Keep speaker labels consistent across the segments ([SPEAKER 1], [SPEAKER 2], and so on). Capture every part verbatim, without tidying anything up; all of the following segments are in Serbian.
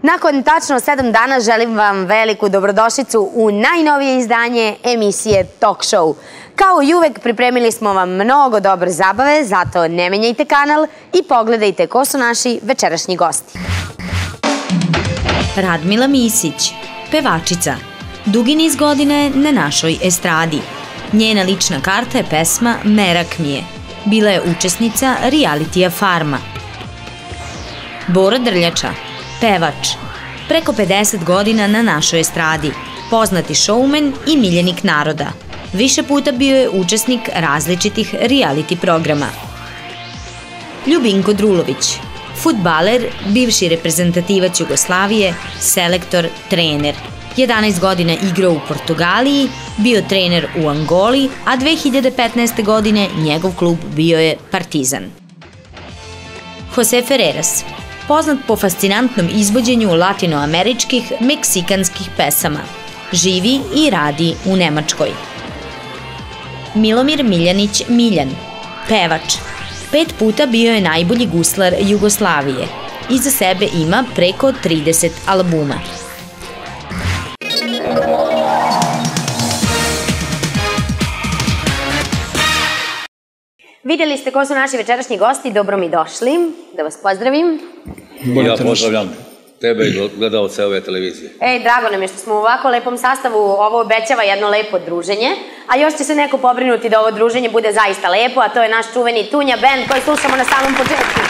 [SPEAKER 1] Nakon tačno sedam dana želim vam veliku dobrodošlicu u najnovije izdanje emisije Talk Show. Kao i uvek pripremili smo vam mnogo dobre zabave, zato ne menjajte kanal i pogledajte ko su naši večerašnji gosti.
[SPEAKER 2] Radmila Misić, pevačica. Dugi niz godine na našoj estradi. Njena lična karta je pesma Merak mi je. Bila je učesnica realitija Farma. Bora Drljača, pevač. Preko pedeset godina na našoj estradi. Poznati showman i miljenik naroda. Više puta bio je učesnik različitih reality programa. Ljubinko Drulović, fudbaler, bivši reprezentativac Jugoslavije, selektor, trener. jedanaest godina igrao u Portugaliji, bio trener u Angoli, a dve hiljade petnaeste. godine njegov klub bio je Partizan. Jose Ferreras, poznat po fascinantnom izvođenju latinoameričkih, meksikanskih pesama. Živi i radi u Nemačkoj. Milomir Miljanić Miljan, pevač. Pet puta bio je najbolji guslar Jugoslavije. Iza sebe ima preko trideset albuma.
[SPEAKER 1] Vidjeli ste ko su naši večerašnji gosti, dobro mi došli, da vas pozdravim.
[SPEAKER 3] Ja pozdravljam tebe i gledalce ove televizije.
[SPEAKER 1] Ej, drago nam je što smo u ovako lepom sastavu, ovo obećava jedno lepo druženje, a još će se neko pobrinuti da ovo druženje bude zaista lepo, a to je naš čuveni Tunja band koji slušamo na samom početku.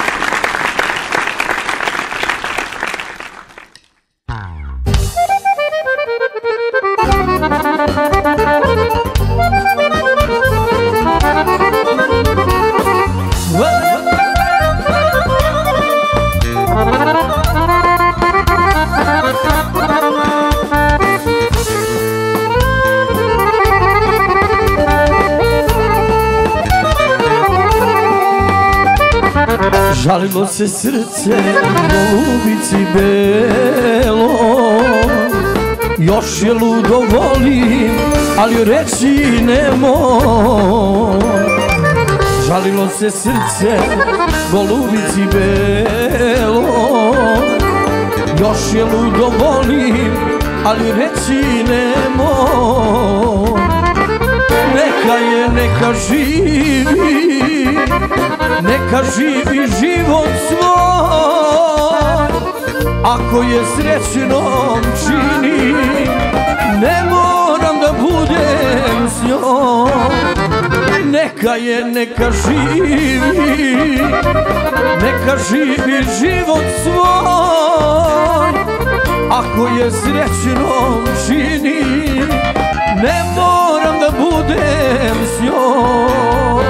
[SPEAKER 4] Žalilo se srce golubici belo, još je ludo volim, ali reći nemoj. Žalilo se srce golubici belo, još je ludo volim, ali reći nemoj. Neka je, neka živi, neka živi život svoj. Ako je srećnom čini, ne moram da budem s njom. Neka je, neka živi, neka živi život svoj. Ako je srećnom čini, ne moram da budem s njom.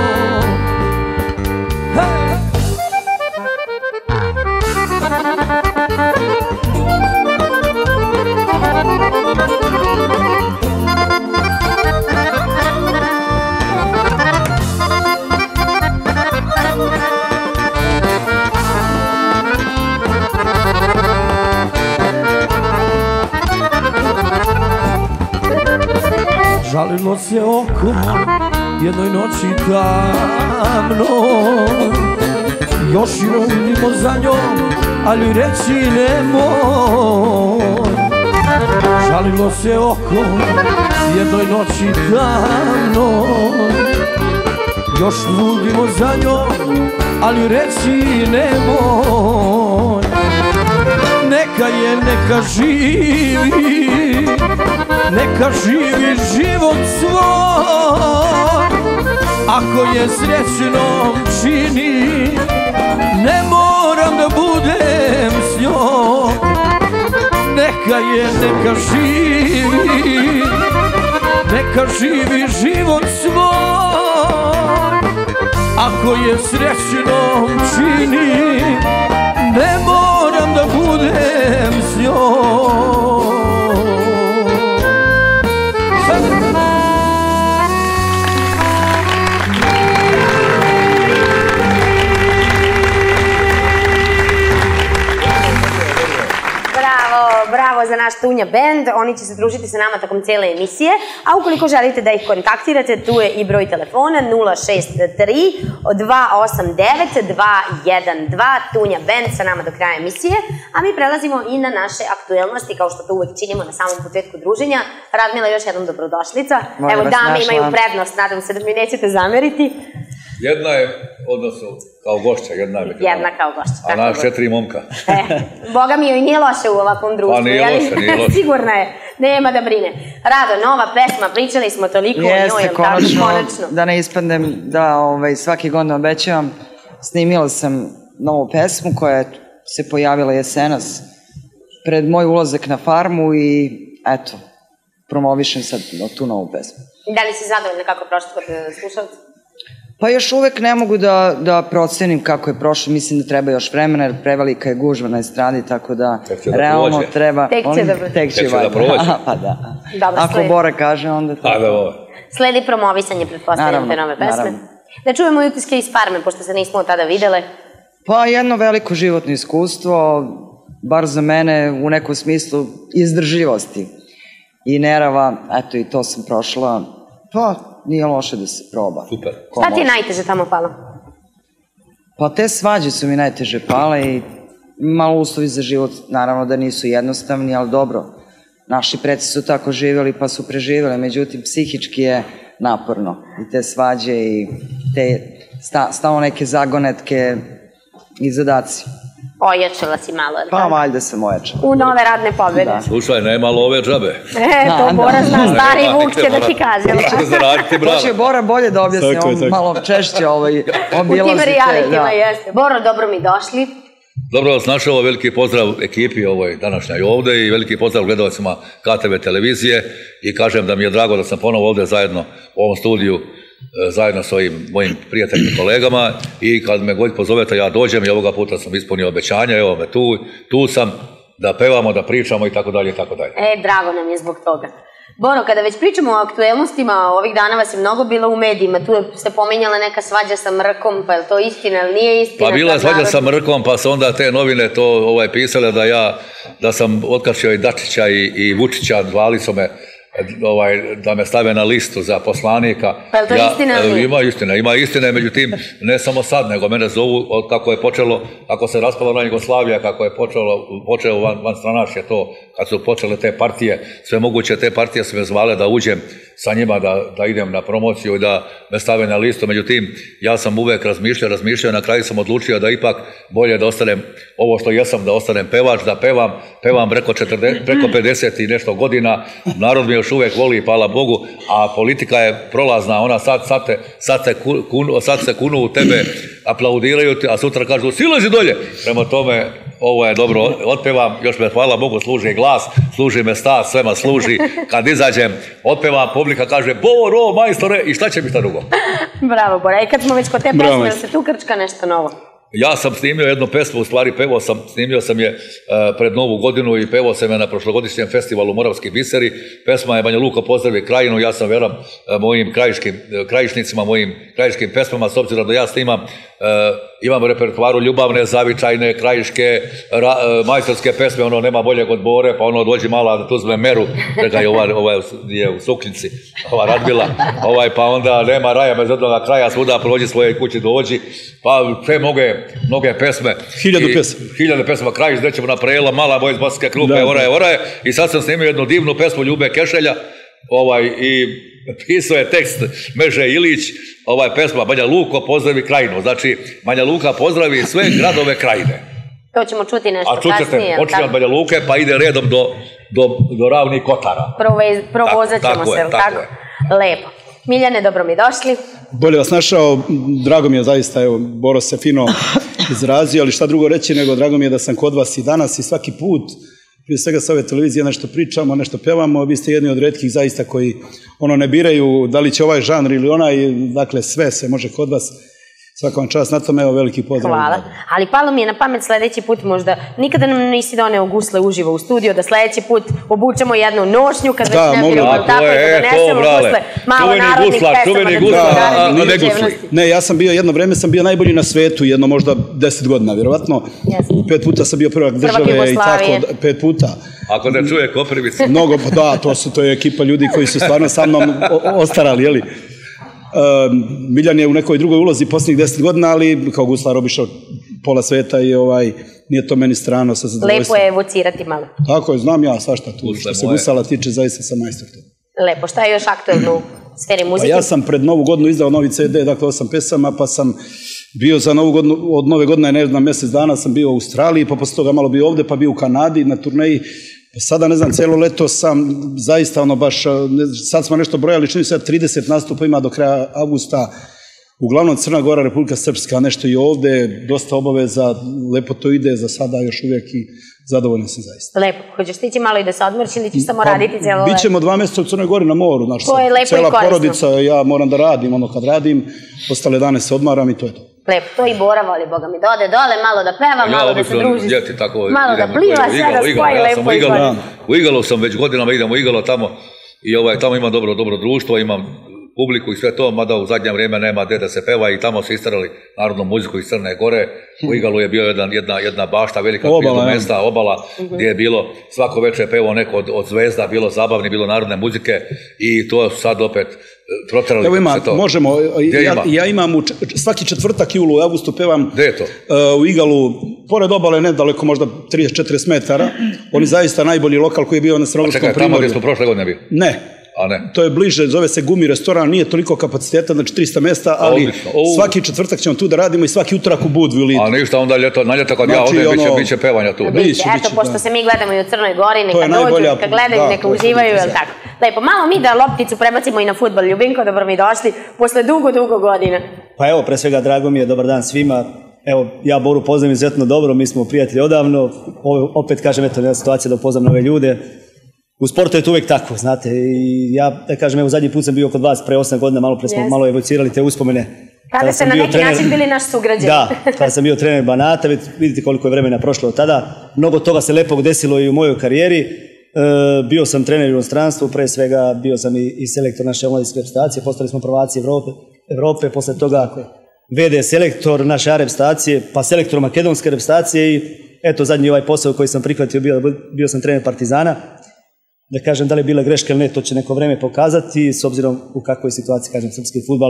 [SPEAKER 4] Žalilo se oko jednoj noći tamno, još ju vidimo za njom, ali reći nemoj. Žalilo se oko jednoj noći tamno, još vidimo za njom, ali reći nemoj. Neka je, neka živi, neka živi život svoj. Ako je srećnom čini, ne moram da budem s njom. Neka je, neka živi, neka živi život svoj. Ako je srećnom čini, ne moram da budem s njom.
[SPEAKER 1] Bravo, bravo za za naš Tunja Band, oni će se družiti sa nama tokom cijele emisije, a ukoliko želite da ih kontaktirate, tu je i broj telefona nula šest tri dva osam devet dva jedan dva, Tunja Band sa nama do kraja emisije, a mi prelazimo i na naše aktuelnosti, kao što to uvek činimo na samom početku druženja. Radmila, još jednom dobrodošlica. Evo, dame imaju prednost, nadam se da mi nećete zameriti.
[SPEAKER 3] Jedna je, odnosno, kao gošća, jedna je.
[SPEAKER 1] Jedna kao gošća.
[SPEAKER 3] A naš četiri momka.
[SPEAKER 1] Boga mi joj nije loše u ovakvom društvu.
[SPEAKER 3] Pa nije loše, nije loše.
[SPEAKER 1] Sigurna je, nema da brine. Rado, nova pesma, pričali smo toliko o njoj.
[SPEAKER 5] Jeste, konačno, da ne ispadnem da svake godine obećavam. Snimila sam novu pesmu koja se pojavila jesenas pred moj ulazak na farmu i eto, promovišem sad tu novu pesmu.
[SPEAKER 1] Da li si zadovoljna kako prošlo kod slušalca?
[SPEAKER 5] Pa još uvek ne mogu da procenim kako je prošlo, mislim da treba još vremena, jer prevelika je gužva na estradi, tako da realno treba...
[SPEAKER 1] Tek će da prođe.
[SPEAKER 5] Tek će da prođe. Pa da. Ako Bora kaže, onda to...
[SPEAKER 1] Sledi promovisanje, pretpostavljam, te nove pesme. Da čujemo i utiske iz farme, pošto se nismo tada videle.
[SPEAKER 5] Pa jedno veliko životno iskustvo, bar za mene u nekom smislu izdržljivosti i nerava, eto i to sam prošla, pa nije loše da se proba.
[SPEAKER 3] Super.
[SPEAKER 1] Šta ti je najteže tamo palo?
[SPEAKER 5] Pa te svađe su mi najteže pale i malo uslovi za život, naravno da nisu jednostavni, ali dobro, naši preci su tako živjeli pa su preživjeli, međutim psihički je naporno i te svađe i te stalno neke zagonetke i zadaci.
[SPEAKER 1] Ojačala si malo.
[SPEAKER 5] Pa valjda sam ojačala.
[SPEAKER 1] U nove radne pobjede.
[SPEAKER 3] Slušaj, nema love džabe.
[SPEAKER 1] E, to Bora zna, stari Vuk će da ti kaže.
[SPEAKER 5] To će Bora bolje da objasni, on malo češće obilazite.
[SPEAKER 1] U tim realitima jeste. Boro, dobro mi došli.
[SPEAKER 3] Dobro vas našao, veliki pozdrav ekipi ovoj današnjoj ovde i veliki pozdrav gledalcima K T V televizije i kažem da mi je drago da sam ponovo ovde zajedno u ovom studiju zajedno s ovim mojim prijateljima i kolegama i kad me god pozovete ja dođem i ovoga puta sam ispunio obećanje, evo me tu, tu sam da pevamo, da pričamo i tako dalje i tako dalje.
[SPEAKER 1] E, drago nam je zbog toga. Boro, kada već pričamo o aktuelnostima, ovih dana vas je mnogo bilo u medijima, tu se pominjala neka svađa sa Mrkom, pa je li to istina ili nije istina?
[SPEAKER 3] Pa bila je svađa sa Mrkom, pa su onda te novine to pisale da ja, da sam otkačio i Dačića i Vučića, zvali su me da me stave na listu za poslanika.
[SPEAKER 1] Pa je to istina ili nije?
[SPEAKER 3] Ima istina, ima istine, međutim, ne samo sad, nego mene zovu kako je počelo, kako se raspala na Jugoslavija, kako je počelo van stranačje to, kad su počele te partije, sve moguće te partije su me zvale da uđem sa njima, da idem na promociju i da me stave na listu, međutim, ja sam uvek razmišljao, razmišljao, na kraju sam odlučio da ipak bolje da ostanem ovo što jesam, da ostanem pevač, da pevam, pevam preko pedeset i nešto godina, narod mi još uvek voli, hvala Bogu, a politika je prolazna, ona sad se kunu u tebe, aplaudiraju ti, a sutra kažu silazi dolje. Prema tome, ovo je dobro, otpevam, još me hvala Bogu služi glas, služi me stas, svema služi, kad izađem, otpevam, publika kaže Boro, majstore, i šta će mi šta drugo?
[SPEAKER 1] Bravo, Bora, i kad smo već kod te pesme, se tu krčka nešto novo?
[SPEAKER 3] Ja sam snimio jednu pesmu, u stvari pevao sam, snimio sam je pred Novu godinu i pevao sam je na prošlogodišnjem festivalu Moravski biseri. Pesma je Banja Luka pozdravi krajinu, ja sam veram mojim krajišnicima, mojim krajiškim pesmama, s obzirom da ja snimam, imam u repertoaru ljubavne, zavičajne, krajiške, majstorske pesme, ono nema boljeg od Bore, pa ono dođi mala da tu uzme meru, rekaj ova je u suknjici, ova Radmila, pa onda nema raja bez jednoga kraja, svuda prođi svoje kući dođi, pa sve mnoge pesme.
[SPEAKER 6] Hiljadu pesma.
[SPEAKER 3] Hiljade pesma, krajiš, gde ćemo na prela, mala boj iz Baske Krupe, oraje, oraje, i sad sam snimio jednu divnu pesmu Ljube Kešelja, i pisao je tekst Meže Ilić, ovaj pesma Banja Luko pozdravi krajinu, znači Banja Luka pozdravi sve gradove krajine.
[SPEAKER 1] To ćemo čuti nešto kasnije.
[SPEAKER 3] A čućete, počinje od Banja Luke pa ide redom do Ravnih Kotara.
[SPEAKER 1] Provozat ćemo se, tako? Lepo. Miljane, dobro mi došli.
[SPEAKER 6] Bolje vas našao, drago mi je zaista, evo, Boro se fino izrazio, ali šta drugo reći nego drago mi je da sam kod vas i danas i svaki put, prije svega sa ove televizije nešto pričamo, nešto pevamo, vi ste jedni od retkih zaista koji ono ne biraju da li će ovaj žanr ili onaj, dakle sve se može kod vas Svaka vam čast na tome, evo veliki pozdrav.
[SPEAKER 1] Hvala. Ali palo mi je na pamet sledeći put možda, nikada nam nisi doneo gusle uživo u studio, da sledeći put obučemo jednu nošnju kad već ne biramo tako i da donesemo gusle. Malo narodnih pesama.
[SPEAKER 6] Ne, ja sam bio, jedno vreme sam bio najbolji na svetu, jedno možda deset godina, vjerovatno. Pet puta sam bio prvak države i tako, pet puta.
[SPEAKER 3] Ako ne čuje Koprivica.
[SPEAKER 6] Mnogo, da, to su, to je ekipa ljudi koji su stvarno sa mnom ostarali, jeli? Miljan je u nekoj drugoj ulozi posljednjih deset godina, ali kao guslar obišao pola sveta i ovaj, nije to meni strano sa zadovoljstvom.
[SPEAKER 1] Lepo je evocirati malo.
[SPEAKER 6] Tako je, znam ja svašta tu. Što se gusala tiče, zaista sam majstor tu.
[SPEAKER 1] Lepo, šta je još aktuelno u sferi muzike?
[SPEAKER 6] Pa ja sam pred Novu godinu izdao novi ce de, dakle osam pesama, pa sam bio za Novu godinu, od Nove godine, ne znam, mjesec dana sam bio u Australiji, pa posle toga malo bio ovde, pa bio u Kanadi na turneji. Sada, ne znam, cijelo leto sam zaista ono baš, sad smo nešto brojali, čini se trideset nastupa ima do kraja avgusta, uglavnom Crna Gora, Republika Srpska, nešto i ovde, dosta obaveza, lepo to ide, za sada još uvijek i zadovoljan sam zaista.
[SPEAKER 1] Lepo, hoćeš ti će malo i da se odmoriš ili ćeš samo raditi cijelo leto?
[SPEAKER 6] Bićemo dva mjeseca u Crnoj Gori na moru, znaš,
[SPEAKER 1] cijela
[SPEAKER 6] porodica, ja moram da radim, ono kad radim, ostale dane se odmaram i to je to.
[SPEAKER 1] Lepo, to i Bora voli, Boga mi, da ode dole, malo da peva, malo da se druži, malo da pliva, sve da spoji lepo i gore.
[SPEAKER 3] U Igalu sam već godinama, idem u Igalo tamo i tamo imam dobro društvo, imam publiku i sve to, mada u zadnje vrijeme nema gdje da se peva i tamo su istarali narodnu muziku iz Crne Gore. U Igalu je bio jedna bašta, velika mjesta, obala, gdje je bilo svako večer pevao neko od zvezda, bilo zabavni, bilo narodne muzike i to sad opet proterali.
[SPEAKER 6] Evo ima, možemo, ja imam svaki četvrtak julu u avgustu pevam u Igalu, pored obale nedaleko, možda trideset četrdeset metara, oni zaista najbolji lokal koji je bio na Crnogorskom primorju.
[SPEAKER 3] A čekaj, tamo gdje smo prošle godine bio?
[SPEAKER 6] Ne. To je bliže, zove se Gumi restoran, nije toliko kapaciteta, znači trista mesta, ali svaki četvrtak ćemo tu da radimo i svaki utorak u Budvi u Lidu.
[SPEAKER 3] A ništa, onda na ljeto kad ja odem, bit će pevanja tu.
[SPEAKER 1] Eto, pošto se mi gledamo i u Crnoj Gori, neka dođu, neka gledaju, neka uživaju, jel tako? Lepo, malo mi da lopticu prebacimo i na fudbal. Ljubinko, dobro mi došli, posle dugo, dugo godina.
[SPEAKER 7] Pa evo, pre svega, drago mi je, dobar dan svima. Evo, ja Boru poznam izuzetno dobro, mi smo prijatelji odavno. Opet kažem, eto, jedna situacija da upoznam nove ljude. U sportu je to uvijek tako, znate, i ja, da kažem, evo, zadnji put sam bio kod vas pre osam godina, malo pre smo malo evocirali te uspomene.
[SPEAKER 1] Kada ste na neki način bili naš sugrađan.
[SPEAKER 7] Da, kada sam bio trener Banata, vidite koliko je vremena prošlo od tada. Mnogo toga se lepog desilo i u mojoj karijeri. Bio sam trener u inostranstvu, pre svega bio sam i selektor naše omladinske reprezentacije, postali smo prvaci Evrope, posle toga ve de selektor naše A reprezentacije, pa selektor makedonske reprezentacije i eto zadnji ovaj posao koji sam prihvatio, bio sam trener Partizana. Da kažem da li je bila greška ili ne, to će neko vreme pokazati, s obzirom u kakvoj situaciji, kažem, srpski fudbal.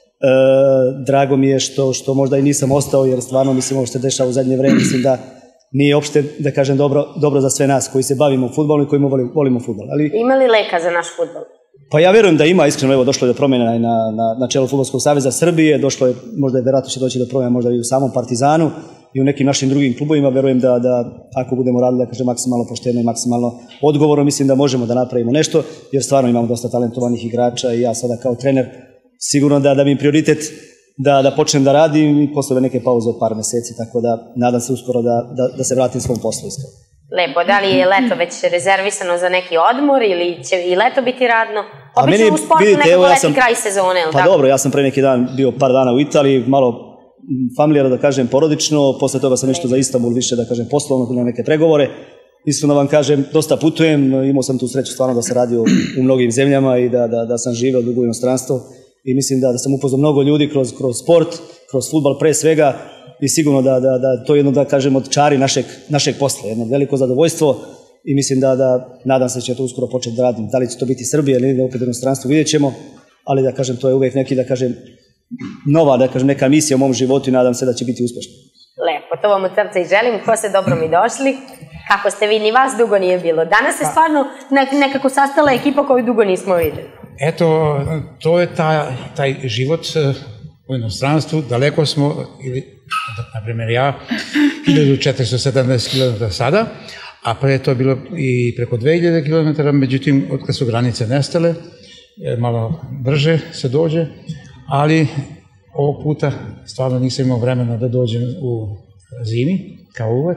[SPEAKER 7] Drago mi je što možda i nisam ostao, jer stvarno mislim ovo što se dešava u zadnje vreme, mislim da nije opšte, da kažem, dobro za sve nas koji se bavimo fudbalom i koji volimo fudbal.
[SPEAKER 1] Ima li leka za naš fudbal?
[SPEAKER 7] Pa ja verujem da ima, iskreno, evo, došlo je do promjena na čelu Fudbalskog saveza Srbije, došlo je, možda je verovatno će doći do promjena možda i u samom Partizanu i u nekim našim drugim klubovima, verujem da ako budemo radili, da kažem, maksimalno pošteno i maksimalno odgovorno, mislim da možemo da napravimo nešto, jer stvarno imamo dosta talentovanih igrača i ja sada kao trener sigurno da mi je prioritet da počnem da radim i posle neke pauze od par meseci, tako da nadam se uskoro da se vratim svom poslu iskreno.
[SPEAKER 1] Lepo, da li je leto već rezervisano za neki odmor ili će i leto biti radno? Obično u sportu nekako leti kraj sezone, ili tako?
[SPEAKER 7] Pa dobro, ja sam pre neki dan bio par dana u Italiji, malo familijarno da kažem porodično, posle toga sam nešto za Istanbul više da kažem poslovno, na neke pregovore. Iskreno vam kažem, dosta putujem, imao sam tu sreću stvarno da sam radio u mnogim zemljama i da sam živeo dugo u inostranstvu i mislim da sam upoznao mnogo ljudi kroz sport, kroz fudbal pre svega i sigurno da to je jedno, da kažem, od čari našeg posla, jedno veliko zadovoljstvo i mislim da nadam se da će to uskoro početi da radim. Da li će to biti Srbija ili opet u inostranstvu, vidjet ćemo, ali da kažem, to je uvijek neki, da kažem, nova, da kažem, neka misija u mom životu i nadam se da će biti uspješna.
[SPEAKER 1] Lepo, to vam od srca i želim, ko se dobro mi došli, kako ste vi, ni vas dugo nije bilo. Danas se stvarno nekako sastala ekipa koju dugo nismo vidjeli.
[SPEAKER 8] Eto, to je taj život u inostranstvu, daleko smo, ili, na primjer ja, hiljadu četiristo sedamdeset kilometara sada, a pre to je bilo i preko dve hiljade kilometara, međutim, od kad su granice nestale, malo brže se dođe, ali ovog puta stvarno nisam imao vremena da dođem u zimi, kao uvek,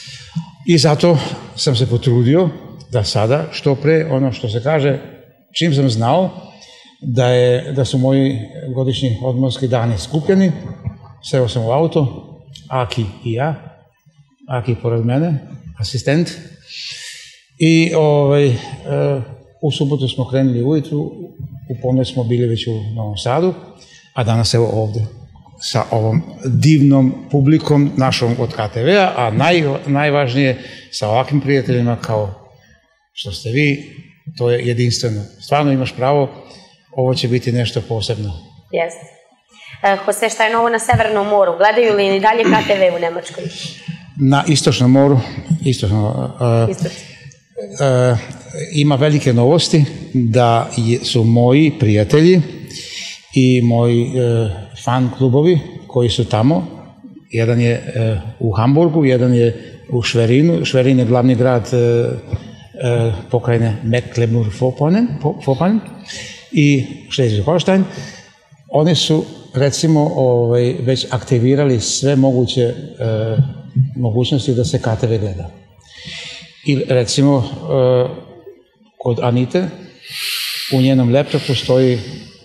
[SPEAKER 8] i zato sam se potrudio da sada, što pre, ono što se kaže, čim sam znao da su moji godišnji odmorski dani skupljeni, seo sam u auto, Aki i ja, Aki pored mene, asistent. I ovaj, e, u subotu smo krenuli ujutru, u ponoć smo bili već u Novom Sadu, a danas evo ovde sa ovom divnom publikom našom od K T V-a, a naj, najvažnije sa ovakvim prijateljima kao što ste vi, to je jedinstveno. Stvarno imaš pravo, ovo će biti nešto posebno.
[SPEAKER 1] Jeste. E, Jose, šta je novo na Severnom moru? Gledaju li i dalje K T V u Nemačkoj?
[SPEAKER 8] Na Istočnom moru, istočno, uh,
[SPEAKER 1] Istočno.
[SPEAKER 8] Uh, ima velike novosti da je, su moji prijatelji i moji uh, fan klubovi koji su tamo. Jedan je uh, u Hamburgu, jedan je u Šverinu. Šverin je glavni grad uh, uh, pokrajine Mecklenburg-Vorpommern i Schleswig-Holstein. Oni su recimo ovaj, već aktivirali sve moguće uh, mogućnosti da se K T V gleda. I recimo uh, kod Anite u njenom laptopu stoji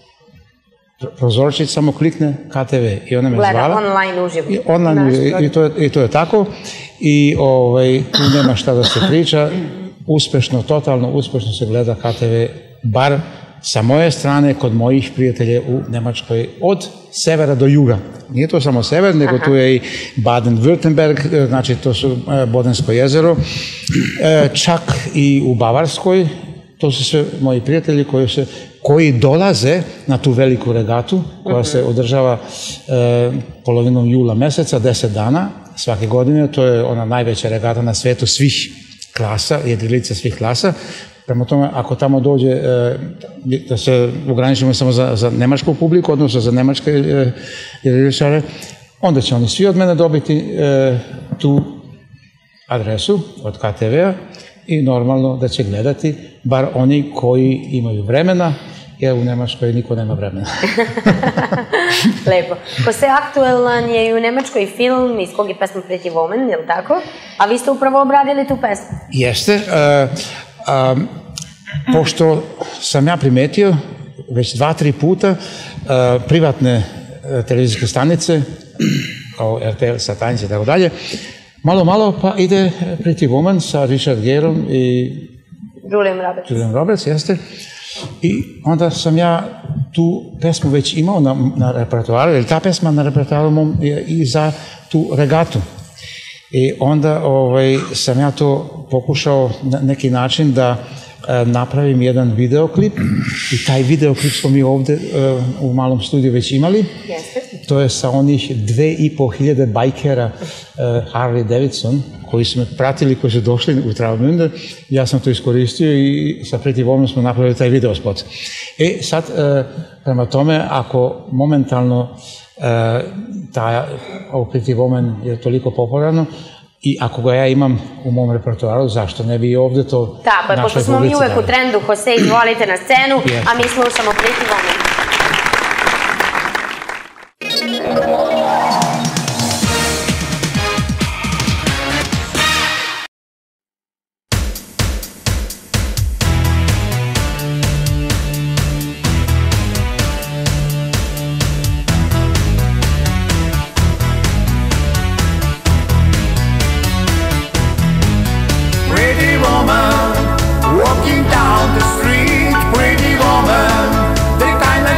[SPEAKER 8] prozorčić, samo klikne K T V i ona me
[SPEAKER 1] Gleda
[SPEAKER 8] zvala.
[SPEAKER 1] online uživo.
[SPEAKER 8] I, online, i, i, to je, I to je tako. I ovaj, tu nema šta da se priča. Uspešno, totalno uspešno se gleda K T V, bar sa moje strane, kod mojih prijatelja u Nemačkoj, od severa do juga. Nije to samo sever, nego Aha. tu je i Baden-Württemberg, znači to su Bodensko jezero, čak i u Bavarskoj, to su sve moji prijatelji koji, se, koji dolaze na tu veliku regatu, koja se održava e, polovinom jula meseca, deset dana, svake godine, to je ona najveća regata na svetu svih klasa, jedrilica svih klasa. Prema tome, ako tamo dođe, da se ograničimo samo za, za nemačku publiku, odnosno za nemačke jedriličare, onda će oni svi od mene dobiti tu adresu od K T V-a i normalno da će gledati, bar oni koji imaju vremena, jer u Nemačkoj niko nema vremena.
[SPEAKER 1] Lepo. Jose, aktuelan je i u Nemačkoj film iz kog je pesma Pretty Woman, je li tako? A vi ste upravo obradili tu pesmu.
[SPEAKER 8] Jeste. Uh, Um, pošto sam ja primetio već dva, tri puta uh, privatne uh, televizijske stanice kao R T L, Satanice i tako dalje, malo, malo pa ide Pretty Woman sa Richard Gerom i
[SPEAKER 1] Julian Roberts.
[SPEAKER 8] Julian Roberts, jeste. I onda sam ja tu pesmu već imao na, na repertoaru, jer ta pesma na repertoaru mom je i za tu regatu. I onda ovaj, sam ja to pokušao na neki način da e, napravim jedan videoklip i taj videoklip smo mi ovde e, u malom studiju već imali.
[SPEAKER 1] Jeste.
[SPEAKER 8] To je sa onih dve i po hiljade bajkera e, Harley Davidson koji su me pratili, koji su došli u Travemünde. Ja sam to iskoristio i sa Pretty Woman smo napravili taj videospot. E sad, e, prema tome, ako momentalno Uh, ta, ovo Pretty Woman je toliko popularno i ako ga ja imam u mom repertoaru, zašto ne bi i ovde to
[SPEAKER 1] tako je, pošto smo mi uvek u trendu. Jose, izvolite na scenu, yes. A mi slušamo Pretty Woman.
[SPEAKER 9] Walking down the street, pretty woman, the kind that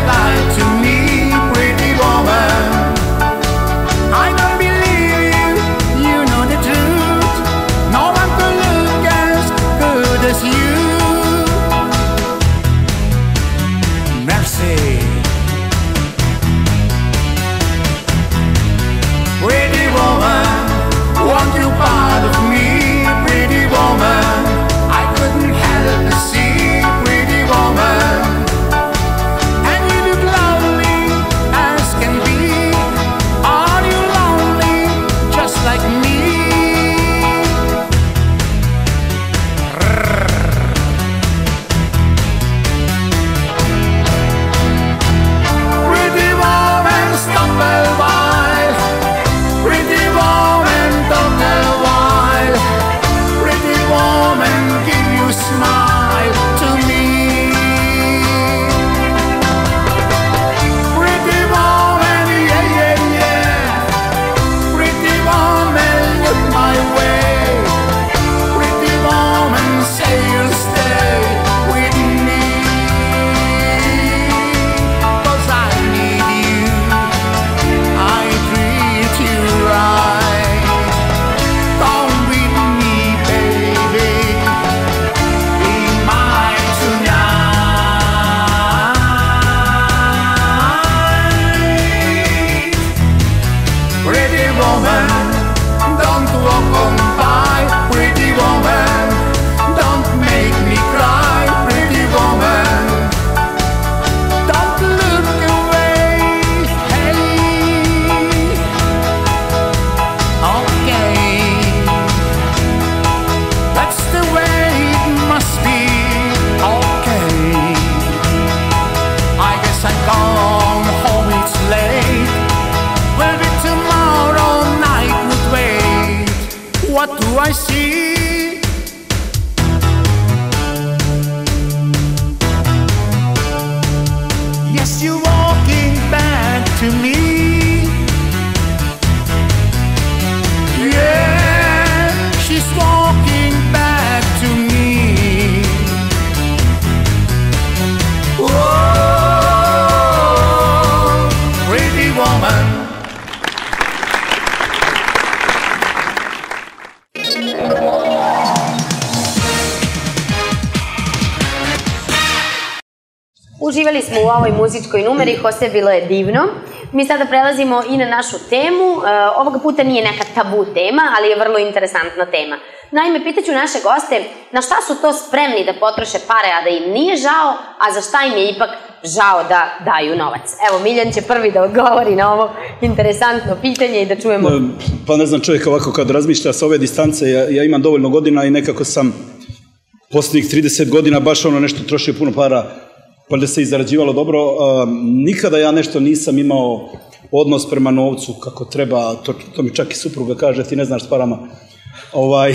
[SPEAKER 1] Uživali smo u ovoj muzičkoj numeri, Jose, bilo je divno. Mi sada prelazimo i na našu temu. Ovoga puta nije neka tabu tema, ali je vrlo interesantna tema. Naime, pitaću naše goste na šta su to spremni da potroše pare, a da im nije žao, a za šta im je ipak žao da daju novac. Evo, Miljan će prvi da odgovori na ovo interesantno pitanje i da čujemo...
[SPEAKER 6] Pa ne znam, čovjek ovako kad razmišlja sa ove distance, ja, ja imam dovoljno godina i nekako sam posljednjih trideset godina baš ono nešto trošio puno para, pa da se i zarađivalo dobro. Nikada ja nešto nisam imao odnos prema novcu kako treba, to, to mi čak i supruga kaže, ti ne znaš s parama. Ovaj,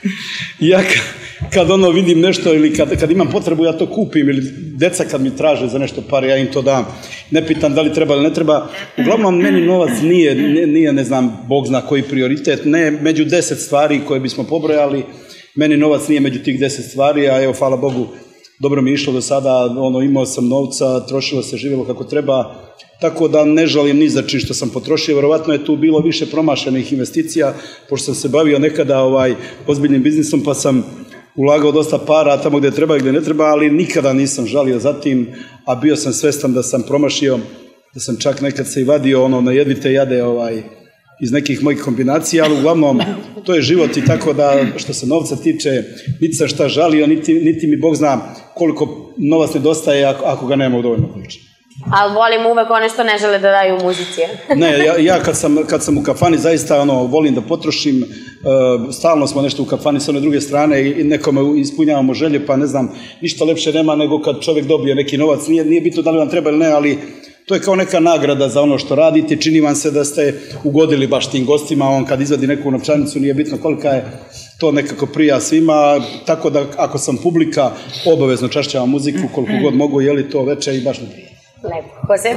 [SPEAKER 6] ja kad ono vidim nešto ili kad, kad imam potrebu ja to kupim ili deca kad mi traže za nešto pare ja im to dam, ne pitam da li treba ili ne treba. Uglavnom meni novac nije, nije ne znam, Bog zna koji prioritet, ne među deset stvari koje bismo pobrojali, meni novac nije među tih deset stvari, a evo hvala Bogu dobro mi je išlo do sada, ono, imao sam novca, trošilo se, živjelo kako treba, tako da ne žalim ni za čim što sam potrošio. Verovatno je tu bilo više promašenih investicija, pošto sam se bavio nekada ovaj, ozbiljnim biznisom, pa sam ulagao dosta para tamo gdje treba i gdje ne treba, ali nikada nisam žalio za tim, a bio sam svestan da sam promašio, da sam čak nekad se i vadio ono, na jedvite jade ovaj, iz nekih mojih kombinacija, ali uglavnom to je život i tako da što se novca tiče, niti sam šta žalio, niti, niti mi Bog zna koliko novac nedostaje ako, ako ga nema u dovoljno količini.
[SPEAKER 1] Ali volim uvek one što ne žele da daju u muzici.
[SPEAKER 6] Ne, ja, ja kad, sam, kad sam u kafani zaista ono, volim da potrošim, uh, stalno smo nešto u kafani sa one druge strane i nekome ispunjavamo želje, pa ne znam, ništa lepše nema nego kad čovjek dobije neki novac, nije, nije bitno da li vam treba ili ne, ali to je kao neka nagrada za ono što radite, čini vam se da ste ugodili baš tim gostima, on kad izvadi neku novčanicu, nije bitno kolika je, to nekako prija svima, tako da ako sam publika, obavezno čašćavam muziku koliko god mogu, je li to veče i baš ne prije.
[SPEAKER 1] Lepo. Jose?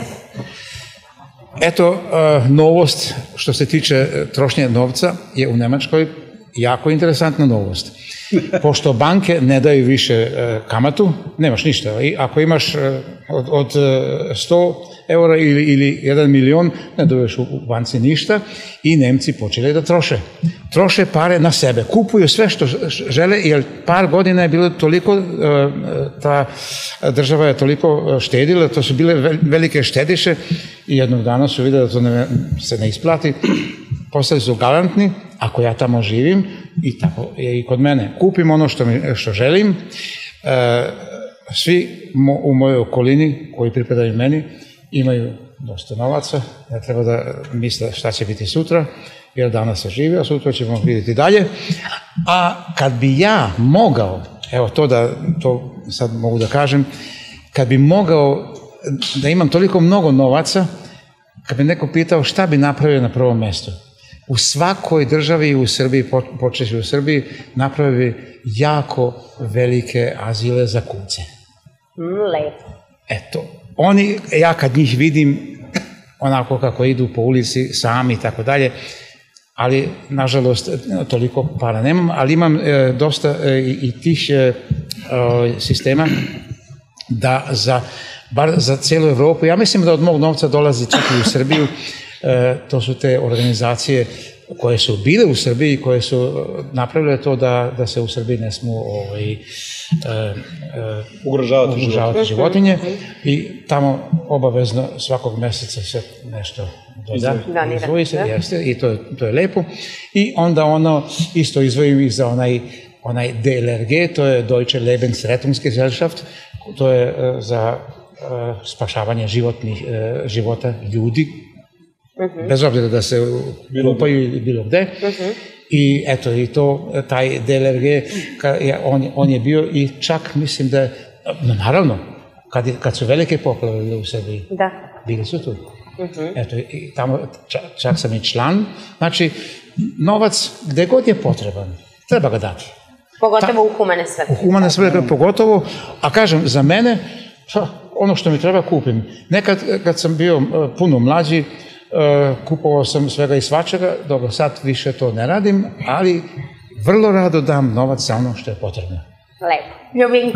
[SPEAKER 8] Eto, uh, novost što se tiče trošnje novca je u Nemačkoj jako interesantna novost. Pošto banke ne daju više uh, kamatu, nemaš ništa. I ako imaš uh, od, od uh, sto eura ili, ili jedan milion, ne dobiješ u, u banci ništa i Nemci počeli da troše. Troše pare na sebe, kupuju sve što žele, jer par godina je bilo toliko, uh, ta država je toliko štedila, to su bile velike štediše i jednog dana su vidjeli da to ne, se ne isplati. Postali su galantni, ako ja tamo živim, i tako je i kod mene. Kupim ono što, mi, što želim, e, svi mo, u mojoj okolini koji pripadaju meni imaju dosta novaca, ne treba da misle šta će biti sutra, jer danas se živi, a sutra ćemo vidjeti dalje. A kad bi ja mogao, evo to da, to sad mogu da kažem, kad bi mogao da imam toliko mnogo novaca, kad bi neko pitao šta bi napravio na prvom mjestu, u svakoj državi u Srbiji, počeći u Srbiji, napravi jako velike azile za kuvce.
[SPEAKER 1] Lepo.
[SPEAKER 8] Eto, oni, ja kad njih vidim, onako kako idu po ulici sami i tako dalje, ali nažalost toliko para nemam, ali imam e, dosta e, i tih e, sistema da za, bar za cijelu Evropu, ja mislim da od mog novca dolazi čak i u Srbiju, e, to su te organizacije koje su bile u Srbiji, koje su napravile to da, da se u Srbiji ne smu ovaj, e, e,
[SPEAKER 6] ugrožavati,
[SPEAKER 8] ugrožavati životinje i tamo obavezno svakog mjeseca se nešto doda, izvoji se, jeste, i to je, to je lepo. I onda ono isto izdvojim ih za onaj, onaj D L R G, to je Deutsche Lebensrettungsgesellschaft, to je e, za e, spašavanje životnih, e, života ljudi, uh-huh. bez obzira da se kupaju ili bilo gde. Uh-huh. I eto, i to, taj D L R G, ka, on, on je bio i čak mislim da je, no, naravno, kad, kad su velike poplave bile u Srbiji,
[SPEAKER 1] da.
[SPEAKER 8] Bili su tu. Uh-huh. Eto, i tamo čak, čak sam i član. Znači, novac gde god je potreban, treba ga dati.
[SPEAKER 1] Pogotovo
[SPEAKER 8] Ta,
[SPEAKER 1] u humane svrhe.
[SPEAKER 8] U humane svrhe pogotovo, a kažem, za mene, ono što mi treba kupim. Nekad, kad sam bio puno mlađi, kupovao sam svega i svačega, dobro, sad više to ne radim, ali vrlo rado dam novac za ono što je potrebno.
[SPEAKER 1] Lepo. Ljubinko.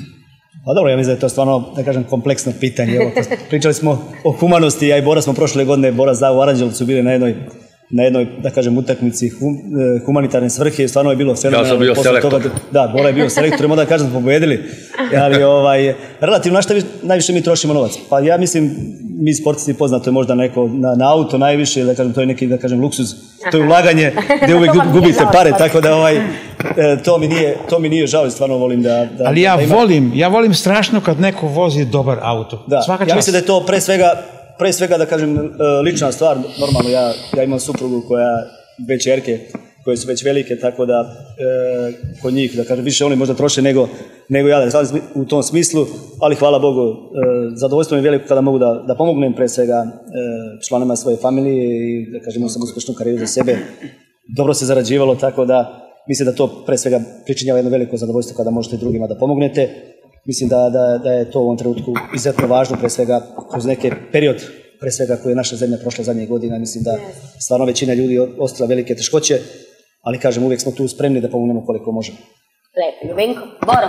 [SPEAKER 7] Pa dobro, ja mislim da je to stvarno, da kažem, kompleksno pitanje. Evo, pričali smo o humanosti, ja i Bora smo prošle godine, Bora Zdravo u Aranđelovcu bili na jednoj na jednoj, da kažem, utakmici hum, humanitarne svrhe i stvarno je bilo fenomenalno.
[SPEAKER 3] Ja sam bio selektor. Toga,
[SPEAKER 7] da, Bora je bio selektor i onda kažem da smo pobedili. Ali ovaj, relativno, na šta najviše mi trošimo novac? Pa ja mislim, mi sportisti poznato je možda neko na, na auto najviše, da kažem, to je neki, da kažem, luksuz, to je ulaganje gdje uvijek gubite pare, tako da ovaj, to mi nije, to mi nije žao i stvarno volim da... da
[SPEAKER 8] Ali ja
[SPEAKER 7] da ima...
[SPEAKER 8] volim, ja volim strašno kad neko vozi dobar auto.
[SPEAKER 7] Da,
[SPEAKER 8] Svaka
[SPEAKER 7] ja
[SPEAKER 8] čast.
[SPEAKER 7] mislim da je to pre svega, pre svega da kažem, lična stvar, normalno ja, ja imam suprugu koja, dve čerke, koje su već velike, tako da e, kod njih, da kažem, više oni možda troše nego, nego ja, da u tom smislu, ali hvala Bogu, e, zadovoljstvo mi je veliko kada mogu da, da pomognem pre svega e, članima svoje familije i da kažem, imao sam uspešnu karijeru za sebe, dobro se zarađivalo, tako da mislim da to pre svega pričinjava jedno veliko zadovoljstvo kada možete drugima da pomognete. Mislim da, da, da je to u ovom trenutku izuzetno važno, pre svega kroz neki period, pre svega koji je naša zemlja prošla zadnjih godina, mislim da stvarno većina ljudi ostala velike teškoće, ali kažem, uvijek smo tu spremni da pomognemo koliko možemo.
[SPEAKER 1] Lepo, Ljubenko. Boro,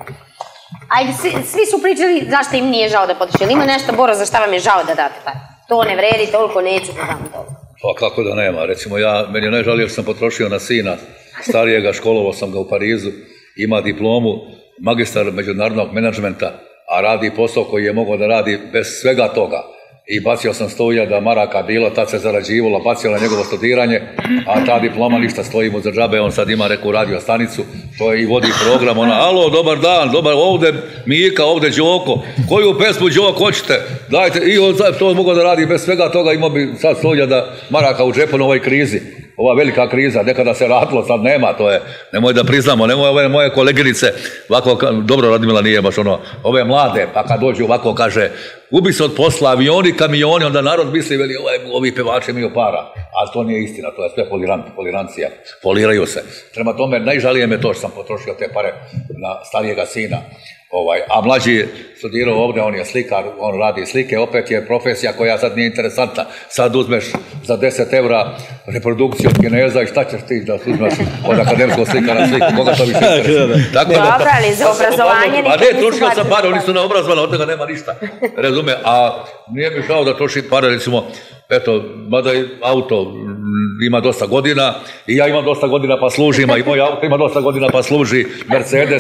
[SPEAKER 1] ajde, svi, svi su pričali zašto im nije žao da potroši. Ili ima nešto, Boro, za šta vam je žao da date pare? To ne vredi, toliko neću da dam toliko.
[SPEAKER 3] Pa kako da nema, recimo ja, meni je najžalije jer sam potrošio na sina starijega, školovao sam ga u Parizu, ima diplomu, magistar međunarodnog menadžmenta, a radi posao koji je mogao da radi bez svega toga. I bacio sam sto hiljada maraka bilo, tad se zarađivalo, bacio na njegovo studiranje, a ta diploma ništa, stoji mu za džabe, on sad ima neku radio stanicu, to je i vodi program, ona, alo, dobar dan, dobar, ovde Mika, ovde Đoko, koju pesmu Đoko hoćete, dajte, i on to mogao da radi bez svega toga, imao bi sad sto hiljada maraka u džepu na ovoj krizi. Ova velika kriza, nekada se radilo, sad nema, to je, nemoj da priznamo, nemoj ove moje koleginice, ovako, dobro Radmila nije baš ono, ove mlade, pa kad dođu ovako kaže, gubi se od posla, avioni, kamioni, onda narod misli, veli, ovaj, ovi pevači imaju para, ali to nije istina, to je sve polirancija, poliraju se. Prema tome, najžalije me to što sam potrošio te pare na starijega sina. Ovaj, a mlađi studirao ovdje, on je slikar, on radi slike, opet je profesija koja sad nije interesantna. Sad uzmeš za deset evra reprodukciju od Kineza i šta ćeš ti da uzmeš od akademskog slikara sliku, koga to više interesuje.
[SPEAKER 1] Dobro, ali za obrazovanje
[SPEAKER 3] nikad nisu pare. A ne, trošio sam pare, oni su neobrazovani, od toga nema ništa. Razume, a nije mi žao da troši pare, recimo, eto, mada i auto ima dosta godina i ja imam dosta godina pa služim, a i moj auto ima dosta godina pa služi, Mercedes,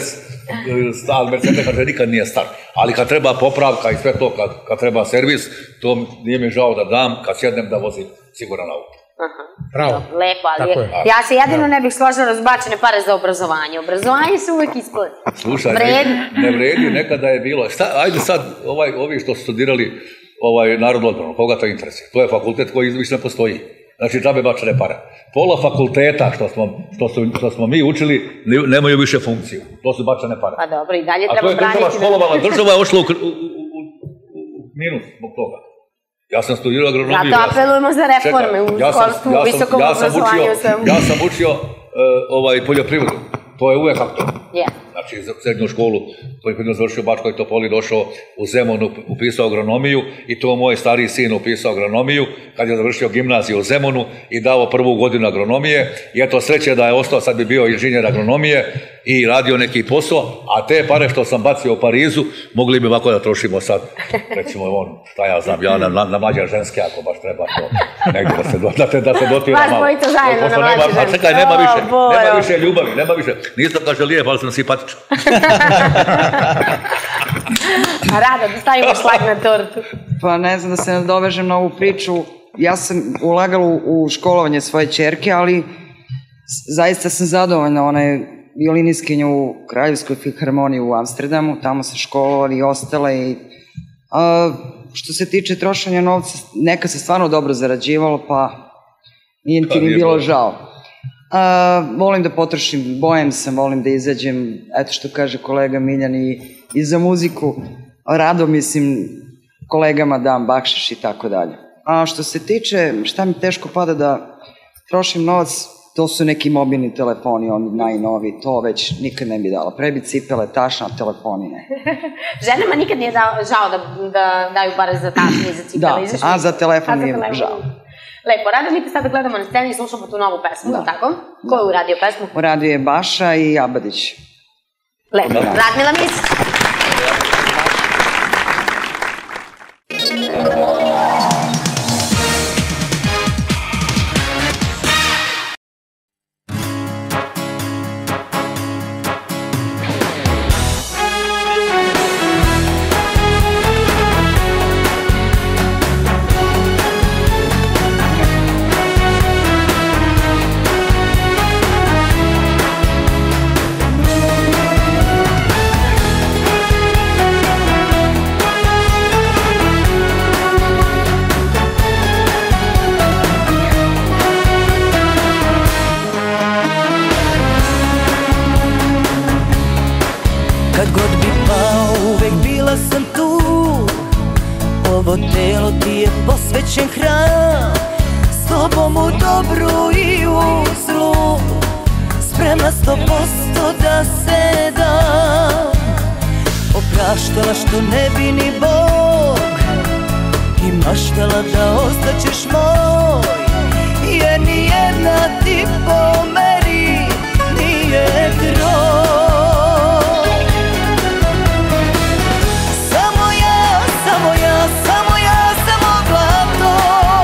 [SPEAKER 3] star, Mercedes kaže nikad nije star, ali kad treba popravka i sve to, kad, kad treba servis, to nije mi žao da dam, kad sjednem da vozim siguran auto.
[SPEAKER 1] Aha.
[SPEAKER 8] Bravo.
[SPEAKER 1] Lepo, ali
[SPEAKER 8] je.
[SPEAKER 1] Ja se jedino ne bih složila da zbačene pare za obrazovanje. Obrazovanje se uvijek isplati.
[SPEAKER 3] Slušaj, vredi. Ne vredi, nekada je bilo. Šta, ajde sad, ovaj, ovi što su studirali ovaj, narodnu odbranu, koga to interesuje? To je fakultet koji više ne postoji. Znači, džabe bačene pare. Pola fakulteta što smo, što, su, što smo mi učili nemaju više funkciju. To su bačene pare.
[SPEAKER 1] Pa dobro, i dalje
[SPEAKER 3] treba braniti. A to je država školovala. Država je ošla u, u, u, u minus zbog toga. Ja sam studirao agronomiju.
[SPEAKER 1] Zato apelujemo za reforme u školstvu, u visokom obrazovanju.
[SPEAKER 3] Ja sam učio uh, ovaj, poljoprivredu. To je uvijek aktualno.
[SPEAKER 1] Yeah.
[SPEAKER 3] Znači, za srednju školu, poljoprivredno završio u Bačkoj Topoli, došao u Zemunu, upisao agronomiju i to moj stariji sin upisao agronomiju, kad je završio gimnaziju u Zemunu i dao prvu godinu agronomije. I eto, sreće da je ostao, sad bi bio inženjer agronomije i radio neki posao, a te pare što sam bacio u Parizu, mogli bi ovako da trošimo sad, recimo, on, šta ja znam, ja na, na, na mlađe ženske, ako baš treba to, negdje da se, do, da te, da se dotira malo.
[SPEAKER 1] Vas bojite zajedno na mlađe ženske.
[SPEAKER 3] A čekaj, nema više, nema više ljubavi, nema više. Nisam kaže lijep, ali sam simpatičan.
[SPEAKER 1] Rada, da stavimo šlag na tortu.
[SPEAKER 5] Pa ne znam, da se nadovežem na ovu priču. Ja sam ulagala u školovanje svoje ćerke, ali zaista sam zadovoljna. Ona je violiniskinja u Kraljevskoj filharmoniji u Amsterdamu, tamo se školovali i ostale. I, a, što se tiče trošenja novca, neka se stvarno dobro zarađivalo, pa nije ti ni bilo žao. Uh, volim da potrošim, bojem sam, volim da izađem, eto što kaže kolega Miljan, i, i za muziku, rado mislim kolegama dam bakšiš i tako dalje. A što se tiče, šta mi teško pada da trošim novac, to su neki mobilni telefoni, oni najnovi, to već nikad ne bi dala. Prebi cipele, tašna, telefoni ne.
[SPEAKER 1] Ženama nikad nije dao, žao da, da daju pare za tašne i za cipele.
[SPEAKER 5] Da,
[SPEAKER 1] Izaš
[SPEAKER 5] a za telefon nije žao.
[SPEAKER 1] Lepo, rado mi te sada gledamo na sceni i slušamo tu novu pesmu, da. Tako? Ko je uradio pesmu?
[SPEAKER 5] Uradio je Baša i Abadić.
[SPEAKER 1] Lepo, Radmila Misić.
[SPEAKER 9] srećen hram, s tobom u dobru i u zlu, spremna sto posto da se dam. Opraštala što ne bi ni Bog i maštala da ostaćeš moj, jer nijedna ti po meri nije groj. Samo ja, samo ja, samo ja sam mogla to,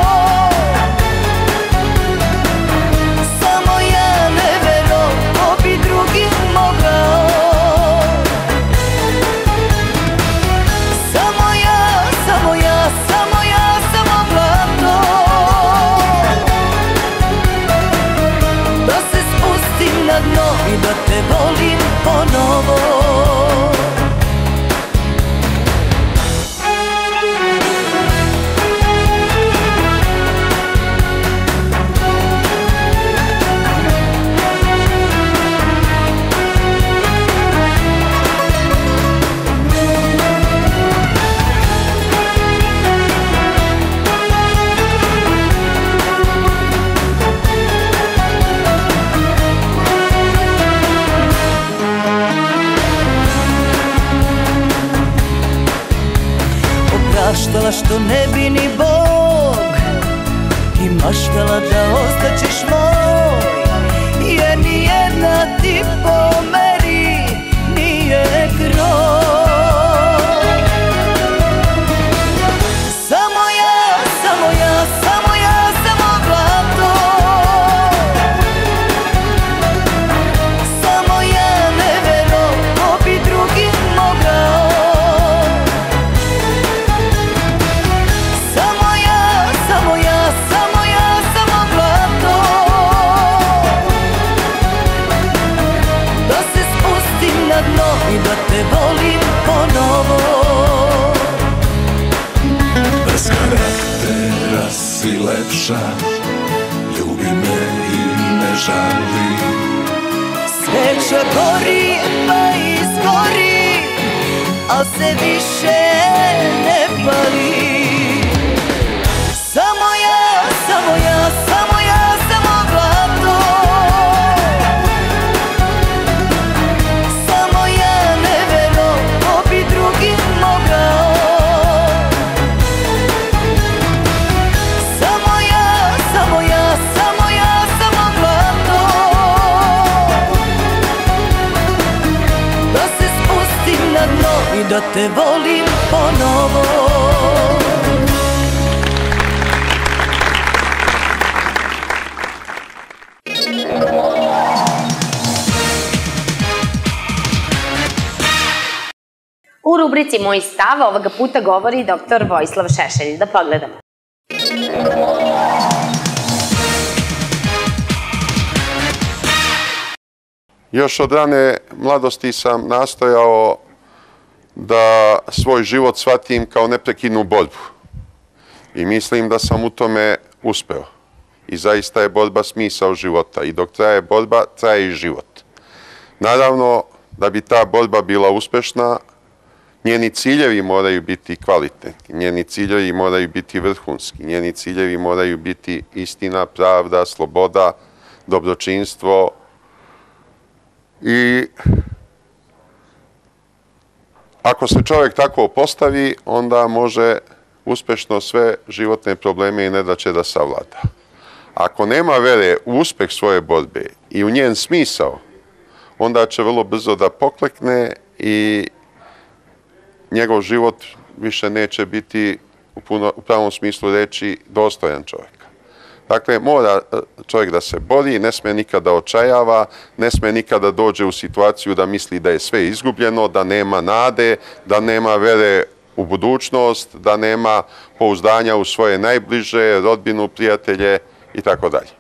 [SPEAKER 9] samo ja ne vero, ko bi drugi mogao. Samo ja, samo ja, samo ja sam mogla to, da se spustim na dno i da te volim ponovo. Opraštala što ne bi ni Bog i maštala da ostaćeš moj, jer nijedna ti po meri nije groj. Samo ja, samo ja, samo ja sam mogla to, samo ja ne vero, ko bi drugi mogao. Samo ja, samo ja, samo ja sam mogla to, da se spustim na dno i da te volim ponovo.
[SPEAKER 10] Bez karaktera si lepša, ljubi me i ne žali.
[SPEAKER 9] Sveča gori pa izgori, al se više ne pali. Samo ja, samo ja, samo ja sam mogla to, samo ja ne vero, ko bi drugi mogao. Samo ja, samo ja, samo ja sam mogla to, da se spustim na dno i da te volim ponovo.
[SPEAKER 1] U rubrici Moj stav ovoga puta govori doktor Vojislav Šešelj. Da pogledamo.
[SPEAKER 11] Još od rane mladosti sam nastojao da svoj život shvatim kao neprekidnu borbu. I mislim da sam u tome uspeo. I zaista je borba smisao života. I dok traje borba, traje i život. Naravno, da bi ta borba bila uspešna, njeni ciljevi moraju biti kvalitetni, njeni ciljevi moraju biti vrhunski, njeni ciljevi moraju biti istina, pravda, sloboda, dobročinstvo i ako se čovjek tako postavi, onda može uspešno sve životne probleme i nedaće da savlada. Ako nema vere u uspeh svoje borbe i u njen smisao, onda će vrlo brzo da poklekne i njegov život više neće biti u, puno, u pravom smislu reči dostojan čovjeka. Dakle, mora čovjek da se bori, ne sme nikada očajava, ne sme nikada dođe u situaciju da misli da je sve izgubljeno, da nema nade, da nema vere u budućnost, da nema pouzdanja u svoje najbliže, rodbinu, prijatelje i tako dalje.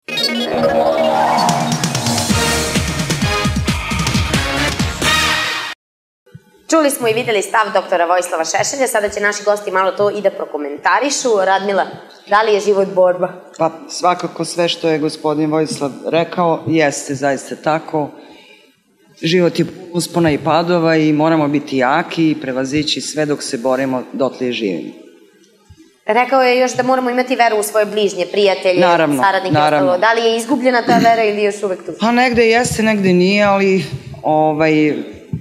[SPEAKER 1] Čuli smo i videli stav doktora Vojislava Šešelja, sada će naši gosti malo to i da prokomentarišu. Radmila, da li je život borba?
[SPEAKER 5] Pa svakako sve što je gospodin Vojislav rekao jeste zaista tako. Život je uspona i padova i moramo biti jaki i prevazići sve dok se borimo dotle živimo.
[SPEAKER 1] Rekao je još da moramo imati veru u svoje bližnje, prijatelje,
[SPEAKER 5] Naravno,
[SPEAKER 1] saradnike.
[SPEAKER 5] naravno.
[SPEAKER 1] Da li je izgubljena ta vera ili još uvek tu?
[SPEAKER 5] Pa negde jeste, negde nije, ali ovaj,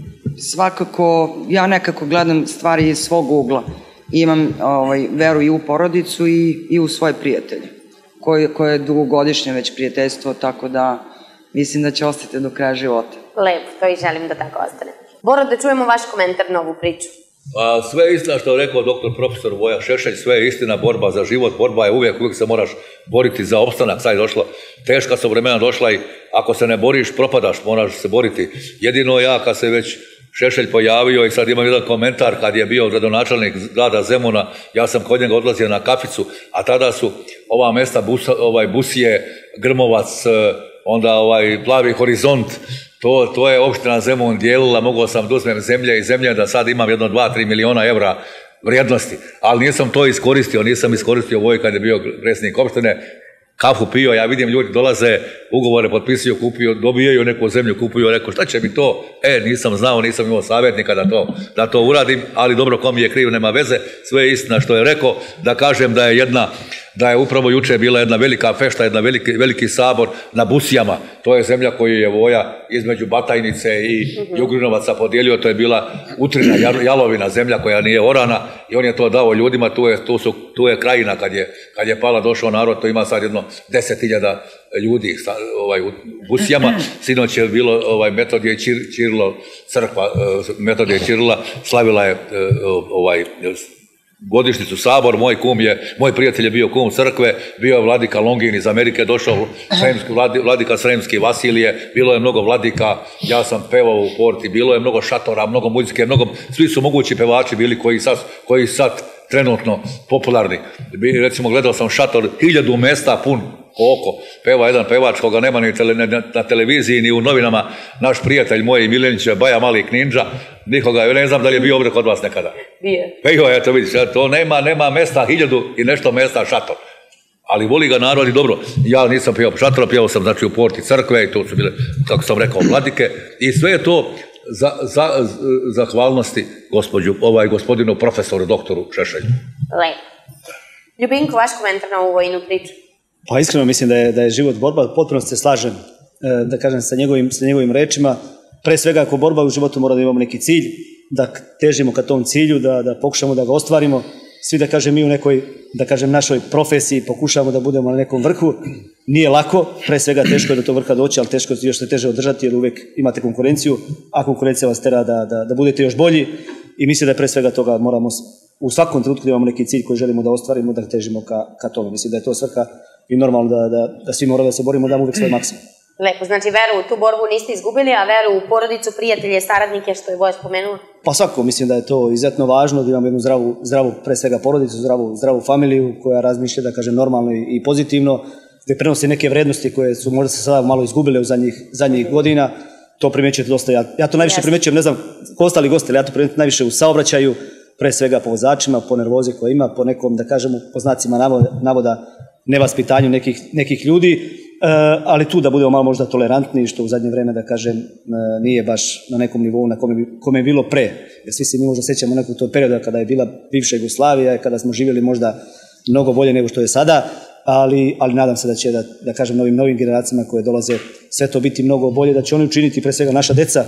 [SPEAKER 5] svakako ja nekako gledam stvari iz svog ugla. Imam ovaj, veru i u porodicu i, i u svoje prijatelje, koje, koje je dugogodišnje već prijateljstvo, tako da mislim da će ostati do kraja života.
[SPEAKER 1] Lepo, to i želim da tako ostane. Boro, da čujemo vaš komentar na ovu priču.
[SPEAKER 3] A, sve je istina što je rekao doktor profesor Voja Šešelj, sve je istina, borba za život, borba je uvijek, uvijek se moraš boriti za opstanak, sad je došlo, teška su vremena došla i ako se ne boriš, propadaš, moraš se boriti. Jedino ja, kad se već Šešelj pojavio i sad imam jedan komentar, kad je bio gradonačelnik grada Zemuna, ja sam kod njega odlazio na kaficu, a tada su ova mesta Busa, ovaj, Busije, Grmovac, onda ovaj Plavi horizont, to, to je opština Zemun dijelila, mogao sam da uzmem zemlje i zemlje da sad imam jedno dva tri miliona evra vrijednosti, ali nisam to iskoristio, nisam iskoristio Voj kad je bio predsjednik opštine, kafu pio, ja vidim ljudi dolaze, ugovore potpisuju, kupuju, dobijaju neku zemlju, kupuju, rekao šta će mi to, e nisam znao, nisam imao savjetnika da to, da to uradim, ali dobro kom je kriv, nema veze, sve je istina što je rekao, da kažem da je jedna, da je upravo juče bila jedna velika fešta, jedan veliki, veliki sabor na Busijama, to je zemlja koju je Voja između Batajnice i Jugrinovaca podijelio, to je bila utrina, jalovina zemlja koja nije orana i on je to dao ljudima, tu je, tu su, tu je krajina kad je, kad je pala došao narod, to ima sad jedno deset hiljada ljudi ovaj, u Busijama, sinoć je bilo ovaj, Metodije Čir, Čirilo, crkva Metodije Čirila, slavila je ovaj, godišnjicu sabor, moj kum je, moj prijatelj je bio kum crkve, bio je vladika Longin iz Amerike, došao Sremski, vladika Sremski Vasilije, bilo je mnogo vladika, ja sam pevao u Porti, bilo je mnogo šatora, mnogo muzike, mnogo, svi su mogući pevači bili koji sad, koji sad trenutno popularni. Recimo gledao sam šator, hiljadu mesta pun oko, peva jedan pevač koga nema ni tele, na televiziji ni u novinama, naš prijatelj moj Miljenić Baja Mali Kninđa, nikoga, ne znam da li je bio ovdje kod vas nekada.
[SPEAKER 1] Bio.
[SPEAKER 3] Bio, eto vidiš, to nema, nema mesta, hiljadu i nešto mesta šator. Ali voli ga narod i dobro. Ja nisam pjevao šatora, pjevao sam znači u Porti crkve i to su bile, kako sam rekao, vladike i sve je to za, za, zahvalnosti gospođu, ovaj gospodinu profesoru, doktoru Šešelju.
[SPEAKER 1] Lepo. Ljubinko, vaš komentar na ovu vojnu priču?
[SPEAKER 7] Pa iskreno mislim da je, da je život borba, potpuno se slažem, da kažem, sa njegovim, sa njegovim rečima. Pre svega, ako borba u životu mora da imamo neki cilj, da težimo ka tom cilju, da, da pokušamo da ga ostvarimo. Svi, da kažem, mi u nekoj, da kažem, našoj profesiji pokušamo da budemo na nekom vrhu. Nije lako, pre svega teško je do tog vrha doći, ali teško je još se teže održati jer uvijek imate konkurenciju, a konkurencija vas tera da, da, da budete još bolji i mislim da pre svega toga moramo u svakom trenutku da imamo neki cilj koji želimo da ostvarimo, da težimo ka, ka tome. Mislim da je to svrha i normalno da, da, da svi moramo da se borimo, da damo uvijek svoj maksimum.
[SPEAKER 1] Lepo, znači veru u tu borbu niste izgubili, a veru u porodicu, prijatelje, saradnike, što je Voja spomenuo?
[SPEAKER 7] Pa svakako, mislim da je to izuzetno važno, da imamo jednu zdravu, zdravu pre svega porodicu, zdravu, zdravu familiju koja razmišlja, da kažem, normalno i pozitivno, gdje prenosi neke vrednosti koje su možda se sada malo izgubile u zadnjih, zadnjih godina. To primećujete dosta, ja, ja to najviše yes. primećujem, ne znam, ko ostali gosti, ali ja to primećujem najviše u saobraćaju, pre svega po vozačima, po nervozi koje ima, po nekom, da kažemo, po znacima navoda, navoda nevaspitanju nekih, nekih ljudi, e, ali tu da budemo malo možda tolerantni, što u zadnje vreme, da kažem, e, nije baš na nekom nivou na kome, bi, kome je bilo pre. Jer svi se mi možda sećamo nekog tog perioda kada je bila bivša Jugoslavija, kada smo živjeli možda mnogo bolje nego što je sada, ali, ali nadam se da će, da, da kažem, novim, novim generacijama koje dolaze sve to biti mnogo bolje, da će oni učiniti, pre svega naša deca,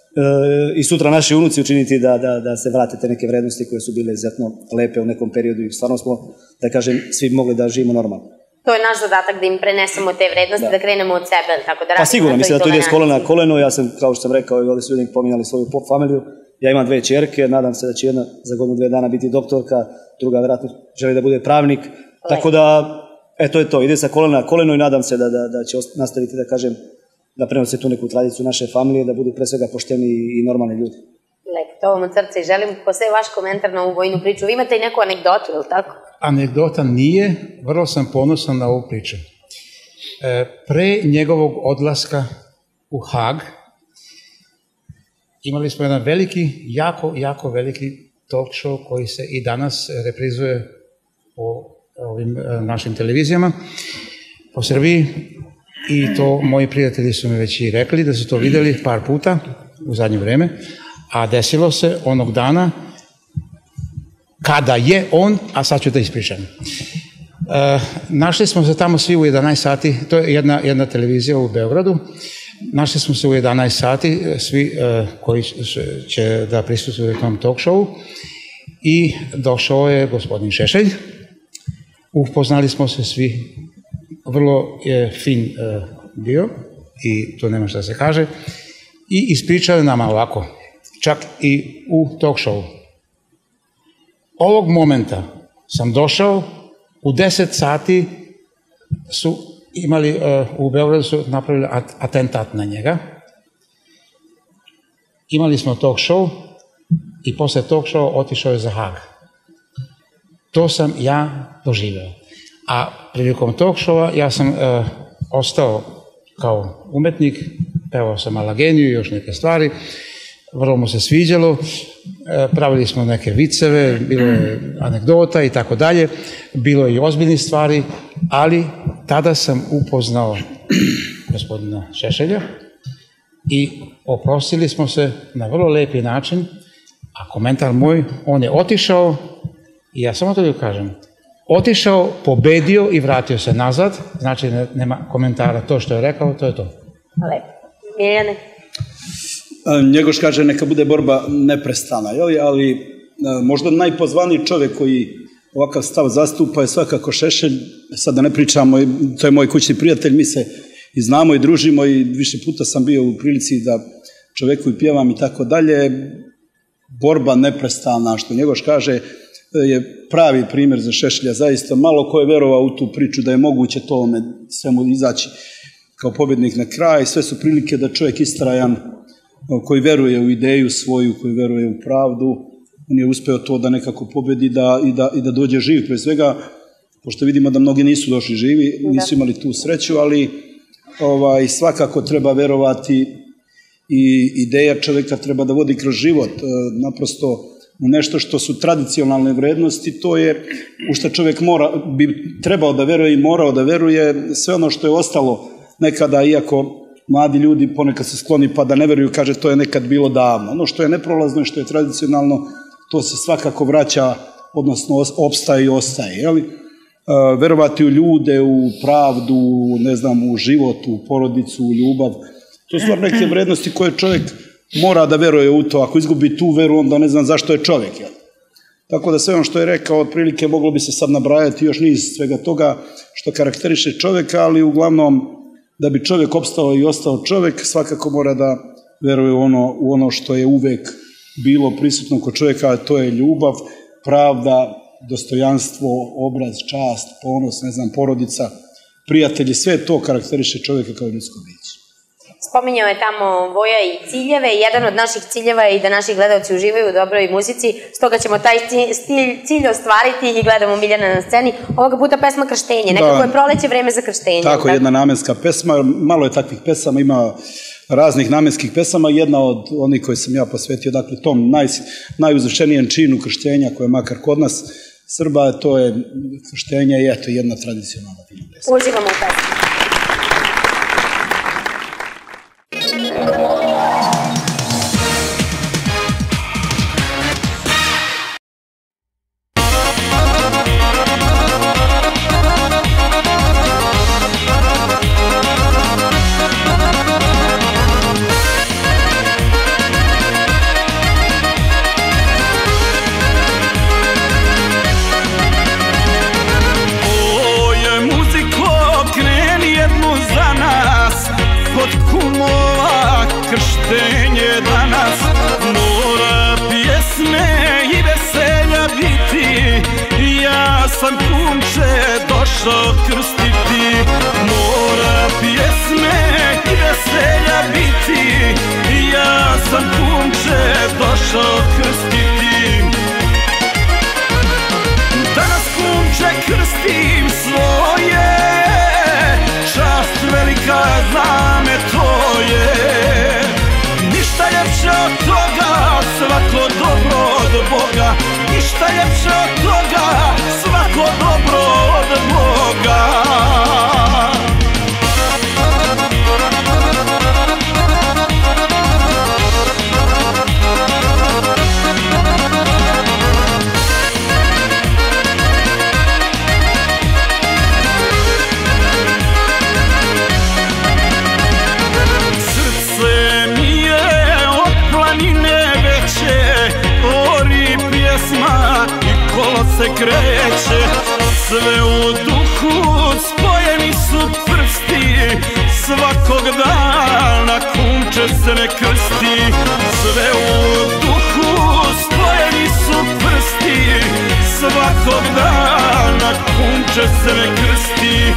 [SPEAKER 7] i sutra naši unuci učiniti da, da, da se vrate te neke vrednosti koje su bile izuzetno lepe u nekom periodu i stvarno smo, da kažem, svi mogli da živimo normalno.
[SPEAKER 1] To je naš zadatak da im prenesemo te vrednosti, da, da krenemo od sebe, tako da...
[SPEAKER 7] Pa sigurno, mislim da to ide s kolena na koleno, ja sam, kao što sam rekao, i ovdje su ljudi pominjali svoju pop familiju, ja imam dve čerke, nadam se da će jedna za godinu dve dana biti doktorka, druga vjerojatno želi da bude pravnik, Lep. Tako da, eto je to, ide sa kolena na koleno i nadam se da, da, da će nastaviti, da kažem, da prenose tu neku tradiciju naše familije, da budu pre svega pošteni i normalni ljudi.
[SPEAKER 1] Lepo, to vam od srca i želim posle vaš komentar na ovu vojnu priču. Vi imate i neku anegdotu, ili tako?
[SPEAKER 8] Anegdota nije, vrlo sam ponosan na ovu priču. E, pre njegovog odlaska u Hag imali smo jedan veliki, jako, jako veliki talk show koji se i danas reprizuje po ovim našim televizijama po Srbiji. I to moji prijatelji su mi već i rekli da su to vidjeli par puta u zadnje vreme, a desilo se onog dana kada je on, a sad ću da ispričam. E, našli smo se tamo svi u jedanaest sati, to je jedna, jedna televizija u Beogradu, našli smo se u jedanaest sati, svi e, koji će da prisustvuju tom talk show i došao je gospodin Šešelj, upoznali smo se svi, vrlo je fin e, bio i to nema šta se kaže, i ispričali nama ovako, čak i u talk show. Ovog momenta sam došao, u deset sati su imali, uh, u Beogradu su napravili at atentat na njega. Imali smo talk show i posle talk show otišao je za Hag. To sam ja doživeo. A prilikom talk showa ja sam uh, ostao kao umetnik, pevao sam Alageniju i još neke stvari. Vrlo mu se sviđalo, pravili smo neke viceve, bilo je anegdota i tako dalje, bilo je i ozbiljnih stvari, ali tada sam upoznao gospodina Šešelja i oprostili smo se na vrlo lepi način, a komentar moj, on je otišao i ja samo to da kažem, otišao, pobedio i vratio se nazad, znači nema komentara, to što je rekao, to je to.
[SPEAKER 1] Lepo. Miljane?
[SPEAKER 6] Njegoš kaže neka bude borba neprestana, jel? Ali možda najpozvaniji čovjek koji ovakav stav zastupa je svakako Šešelj. Sad da ne pričamo, to je moj kućni prijatelj, mi se i znamo i družimo i više puta sam bio u prilici da čovjeku i pjevam i tako dalje. Borba neprestana, što Njegoš kaže, je pravi primjer za Šešelja. Zaista malo ko je verovao u tu priču da je moguće to svemu izaći kao pobjednik na kraj. Sve su prilike da čovjek istrajan, koji veruje u ideju svoju, koji veruje u pravdu, on je uspeo to da nekako pobedi da, i, da, i da dođe živ. Pre svega, pošto vidimo da mnogi nisu došli živi, nisu imali tu sreću, ali ovaj, svakako treba verovati i ideja čovjeka treba da vodi kroz život. Naprosto u nešto što su tradicionalne vrednosti, to je u što čovjek mora, bi trebao da veruje i morao da veruje. Sve ono što je ostalo nekada, iako mladi ljudi ponekad se skloni pa da ne veruju, kaže to je nekad bilo davno. Ono što je neprolazno i što je tradicionalno, to se svakako vraća, odnosno opstaje i ostaje. Jeli? E, verovati u ljude, u pravdu, ne znam, u život, u porodicu, u ljubav. To su neke vrednosti koje čovjek mora da veruje u to. Ako izgubi tu veru, onda ne znam zašto je čovjek. Jeli? Tako da sve ono što je rekao, otprilike moglo bi se sad nabrajati još niz svega toga što karakteriše čovjeka, ali uglavnom da bi čovjek opstao i ostao čovjek, svakako mora da veruje u ono, u ono što je uvek bilo prisutno kod čovjeka, a to je ljubav, pravda, dostojanstvo, obraz, čast, ponos, ne znam, porodica, prijatelji, sve to karakteriše čovjeka kao ljudsko biće.
[SPEAKER 1] Spominjao je tamo Voja i ciljeve. Jedan od naših ciljeva je i da naši gledalci uživaju u dobroj muzici, stoga ćemo taj cilj ostvariti i gledamo Miljana na sceni. Ovoga puta pesma Krštenje. Nekako je proleće vreme za krštenje.
[SPEAKER 6] Tako, jedna namenska pesma. Malo je takvih pesama, ima raznih namenskih pesama. Jedna od onih koje sam ja posvetio, dakle, tom naj, najuzvišenijem činu krštenja, koje je makar kod nas Srba, to je krštenje i eto, jedna tradicionalna pesma.
[SPEAKER 1] Uživamo u pesmu.
[SPEAKER 12] Krštenje danas mora pjesme i veselja biti. Ja sam kumče došao krstiti. Mora pjesme i veselja biti. Ja sam kumče došao krstiti. Danas kumče krstim svoje, čast velika za me to je. Ništa ljepše od toga, svako dobro od Boga. Ništa ljepše od toga, svako dobro od Boga. se kreće, sve u duhu, spojeni su prsti, svakog dana kumče se ne krsti. Sve u duhu, spojeni su prsti, svakog dana kumče se ne krsti.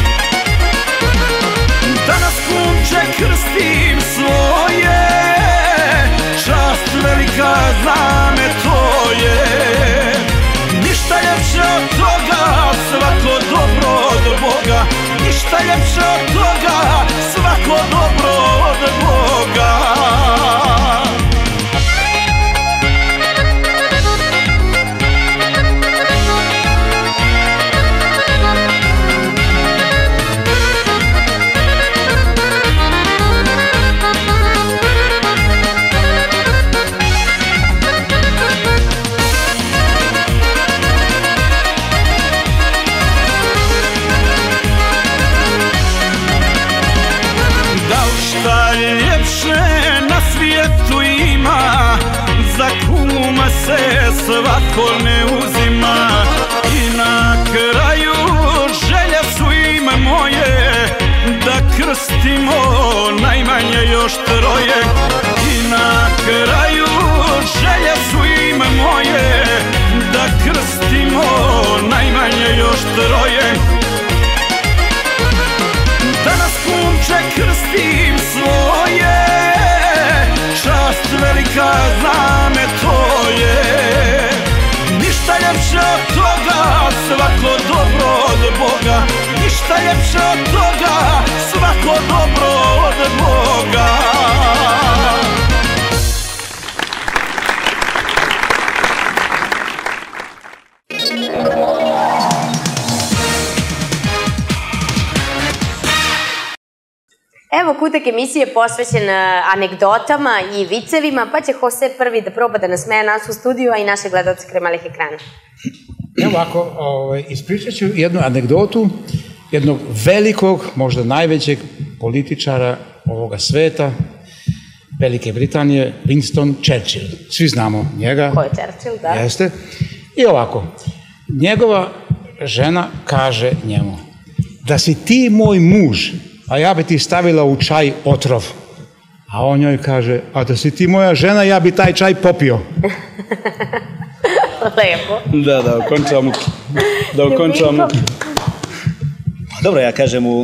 [SPEAKER 12] Danas kumče krstim svoje, čast velika za me to je. Ništa ljepše od toga, svako dobro od Boga. Ništa ljepše od toga, svako dobro od Boga. Za kuma se svako ne uzima i na kraju želje su im moje, da krstimo najmanje još troje. I na kraju želje su im moje, da krstimo najmanje još troje. Danas kumče krstim svoje, čast velika za me to je. Ništa ljepše od toga, svako dobro od Boga. Ništa ljepše od toga, svako dobro od Boga.
[SPEAKER 1] Evo kutak emisije posvećen anegdotama i vicevima, pa će Jose prvi da proba da nasmeja nas u studiju, a i naše gledalce kraj malih ekrana.
[SPEAKER 8] Evo ovako, ispričat ću jednu anegdotu jednog velikog, možda najvećeg političara ovoga sveta, Velike Britanije, Winston Churchill. Svi znamo njega.
[SPEAKER 1] Ko je Churchill, da.
[SPEAKER 8] Jeste. I ovako, njegova žena kaže njemu: da si ti moj muž, a ja bi ti stavila u čaj otrov. A on njoj kaže: a da si ti moja žena, ja bi taj čaj popio.
[SPEAKER 1] Lepo.
[SPEAKER 6] Da, da, okončamo. Da okončamo.
[SPEAKER 7] Dobro, ja kažem u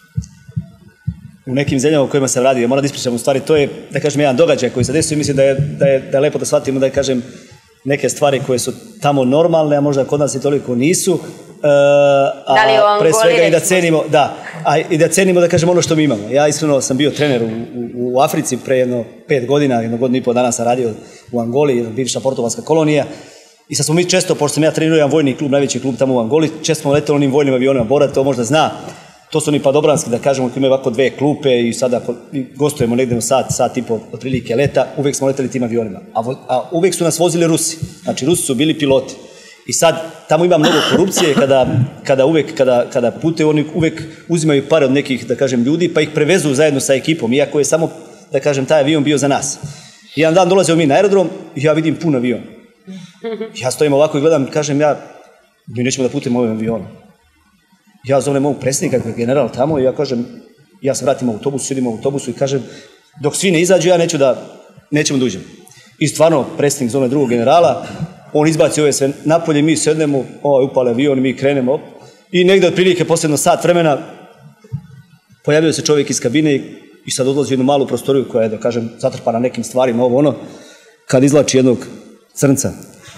[SPEAKER 7] u nekim zemljama u kojima sam radio, ja moram da ispričam u stvari, to je, da kažem, jedan događaj koji se desio i mislim da je, da je, da je lepo da shvatimo, da kažem, neke stvari koje su tamo normalne, a možda kod nas i toliko nisu. Uh, a
[SPEAKER 1] da li u
[SPEAKER 7] pre
[SPEAKER 1] Angoli
[SPEAKER 7] svega i da cenimo, da, a i da cenimo, da kažem, ono što mi imamo. Ja iskreno sam bio trener u, u, u Africi pre jedno pet godina, jedno godinu i pol dana sam radio u Angoli, bivša portugalska kolonija. I sad smo mi često, pošto sam ja trenirao jedan vojni klub, najveći klub tamo u Angoli, često smo leteli onim vojnim avionima, Bora to možda zna. To su oni padobranski, da kažemo, koji imaju ovako dve klupe i sada gostujemo negde u sat, sat i po otprilike leta, uvek smo leteli tim avionima. A, a uvek su nas vozili Rusi. Znači, Rusi su bili piloti. I sad, tamo ima mnogo korupcije, kada, kada uvek, kada, kada putuju, oni uvek uzimaju pare od nekih, da kažem, ljudi, pa ih prevezu zajedno sa ekipom, iako je samo, da kažem, taj avion bio za nas. Jedan dan dolazimo mi na aerodrom i ja vidim pun avion. Ja stojim ovako i gledam, kažem ja, mi nećemo da putujemo ovim avionom. Ja zovem mog predsjednika, koji je general tamo, i ja kažem, ja se vratim u autobusu, sedim u autobusu i kažem, dok svi ne izađu, ja neću da, nećemo da uđem. I stvarno, predsjednik zove drugog generala, on izbaci ove sve napolje, mi sednemo, ovaj upale avion, mi krenemo, i negde otprilike posljedno sat vremena pojavio se čovjek iz kabine i sad odlazi u jednu malu prostoriju koja je, da kažem, zatrpana nekim stvarima, ovo ono, kad izlači jednog crnca.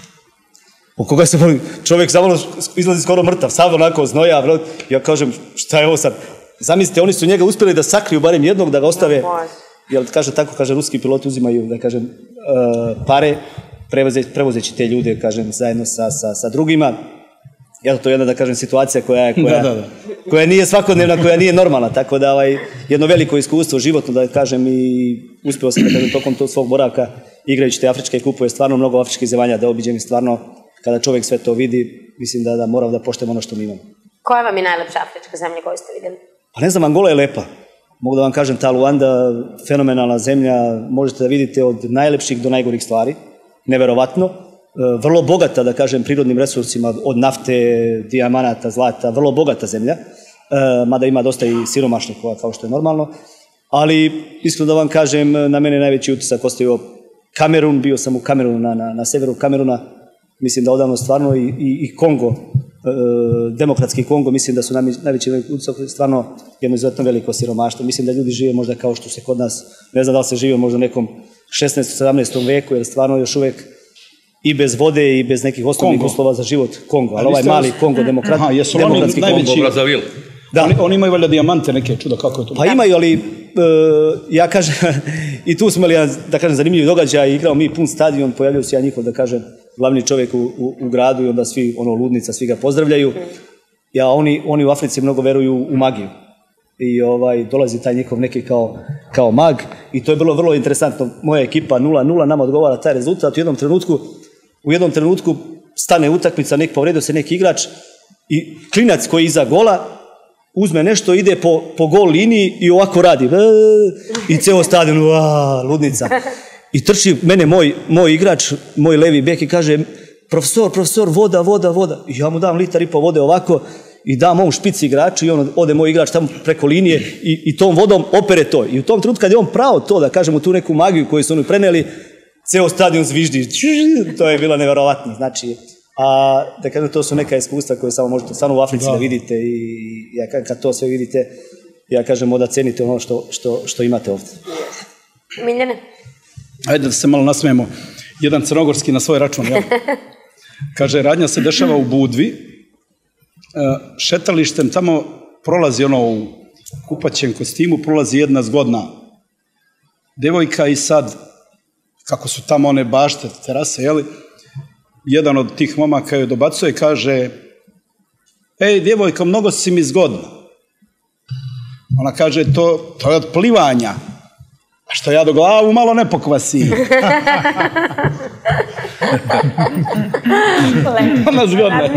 [SPEAKER 7] U koga se čovjek samo izlazi skoro mrtav, sam onako znoja, ja kažem, šta je ovo sad? Zamislite, oni su njega uspjeli da sakriju barem jednog, da ga ostave, jer kaže tako, kaže, ruski piloti uzimaju, da kažem, pare, prevozeći te ljude, kažem, zajedno sa, sa, sa drugima. Ja to je jedna, da kažem, situacija koja je, koja, da, da, da. koja nije svakodnevna, koja nije normalna, tako da ovaj, jedno veliko iskustvo životno, da kažem, i uspio sam, da kažem, tokom tog svog boravka, igrajući te afričke kupove, stvarno mnogo afričkih zemalja da obiđem i stvarno, kada čovjek sve to vidi, mislim da, da moram da poštujemo ono što mi imamo.
[SPEAKER 1] Koja vam je najlepša afrička zemlja koju ste vidjeli?
[SPEAKER 7] Pa ne znam, Angola je lepa. Mogu da vam kažem, ta Luanda, fenomenalna zemlja, možete da vidite od najlepših do najgorih stvari, neverovatno. vrlo bogata, da kažem, prirodnim resursima, od nafte, dijamanata, zlata, vrlo bogata zemlja, mada ima dosta i siromašnikova, kao što je normalno. Ali, iskreno da vam kažem, na mene najveći utisak ostavio Kamerun, bio sam u Kamerunu, na, na, na severu Kameruna, mislim da odavno stvarno i, i, i Kongo, e, demokratski Kongo, mislim da su najveći utisak stvarno jedno izuzetno veliko siromaštvo. Mislim da ljudi žive možda kao što se kod nas, ne znam da li se žive možda u nekom šesnaestom sedamnaestom veku, jer stvarno još uvek i bez vode i bez nekih osnovnih uslova za život Kongo, ali ovaj mali Kongo, demokrat, Aha, jesu demokratski Kongo.
[SPEAKER 6] Najveći... Brazavil. Da. Oni, oni imaju valjda dijamante neke, čudo kako je to.
[SPEAKER 7] Pa imaju, ali e, ja kažem, i tu smo imali, da kažem, zanimljivi događaj, igrao mi pun stadion, pojavljaju se ja njihov, da kažem, glavni čovjek u, u, u gradu i onda svi, ono, ludnica, svi ga pozdravljaju. Ja, oni, oni u Africi mnogo veruju u magiju. I ovaj, dolazi taj njihov neki kao, kao mag i to je bilo vrlo interesantno. Moja ekipa nula nula, nama odgovara taj rezultat. U jednom trenutku, u jednom trenutku stane utakmica, nek povredio se neki igrač i klinac koji je iza gola uzme nešto, ide po, po gol liniji i ovako radi. I ceo stadion, uaa, ludnica. I trči mene moj, moj igrač, moj levi bek i kaže, profesor, profesor, voda, voda, voda. I ja mu dam litar i po vode ovako i dam ovom špici igraču i on ode moj igrač tamo preko linije i, i tom vodom opere to. I u tom trenutku kad je on pravo to, da kažemo tu neku magiju koju su oni preneli, ceo stadion zviždi. To je bilo neverovatno. Znači, a da kažem, to su neka iskustva koje samo možete stvarno u Africi da, da vidite i ja, kad to sve vidite, ja kažem, da cenite ono što, što, što imate ovdje.
[SPEAKER 1] Miljane?
[SPEAKER 6] Ajde da se malo nasmijemo. Jedan crnogorski na svoj račun, jel? Kaže, radnja se dešava u Budvi, šetalištem tamo prolazi ono u kupaćem kostimu, prolazi jedna zgodna devojka i sad, kako su tamo one bašte, terase, jeli, jedan od tih momaka joj dobacuje i kaže, ej, djevojko, mnogo si mi zgodna. Ona kaže, to, to je od plivanja. A što ja do glavu malo ne pokvasim. Ona zgodna.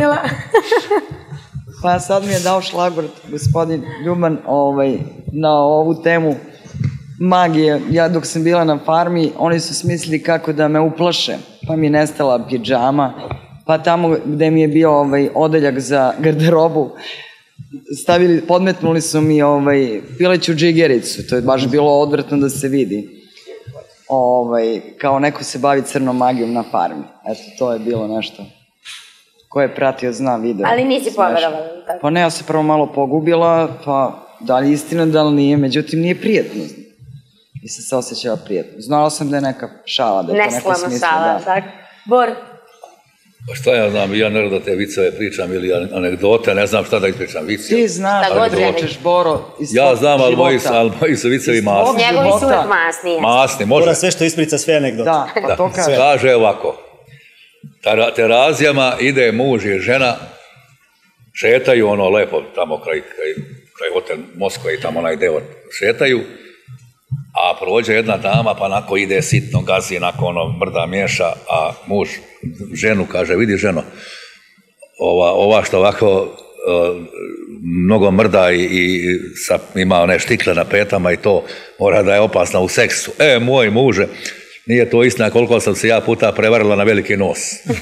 [SPEAKER 5] Pa sad mi je dao šlagvort gospodin Ljuban ovaj, na ovu temu magije. Ja dok sam bila na farmi, oni su smislili kako da me uplaše. Pa mi je nestala pidžama, pa tamo gde mi je bio ovaj, odeljak za garderobu, stavili, podmetnuli su mi ovaj, pileću džigericu, to je baš bilo odvratno da se vidi. Ovaj, kao neko se bavi crnom magijom na farmi. Eto, to je bilo nešto. Ko je pratio zna video.
[SPEAKER 1] Ali nisi poverovala.
[SPEAKER 5] Pa ne, ja se prvo malo pogubila, pa da li istina, da li nije, međutim nije prijetno. I se se osjećala prijetno. Znala sam da je neka šala, da je to neko smisla.
[SPEAKER 1] Šala, da. Tak. Bor?
[SPEAKER 3] Pa šta ja znam, ja ne da te viceve pričam ili anegdote, ne znam šta da ispričam vice.
[SPEAKER 5] Ti znaš da pričaš, Boro, iz svog
[SPEAKER 3] ja znam, ali moji, ali moji su vicevi masni.
[SPEAKER 1] Njegovi su uvijek masni.
[SPEAKER 3] Masni, može.
[SPEAKER 7] Bora sve što isprica, sve anegdote.
[SPEAKER 5] Da, pa da. To kaže.
[SPEAKER 3] Kaže ovako, terazijama ide muž i žena, šetaju ono lepo tamo kraj, kraj, kraj hotel Moskva i tamo onaj deo šetaju, a prođe jedna dama pa onako ide sitno, gazi, onako ono mrda miješa, a muž ženu kaže, vidi ženo, ova, ova što ovako uh, mnogo mrda i, i sa, ima one štikle na petama i to mora da je opasna u seksu. E, moj muže, nije to istina koliko sam se ja puta prevarila na veliki nos.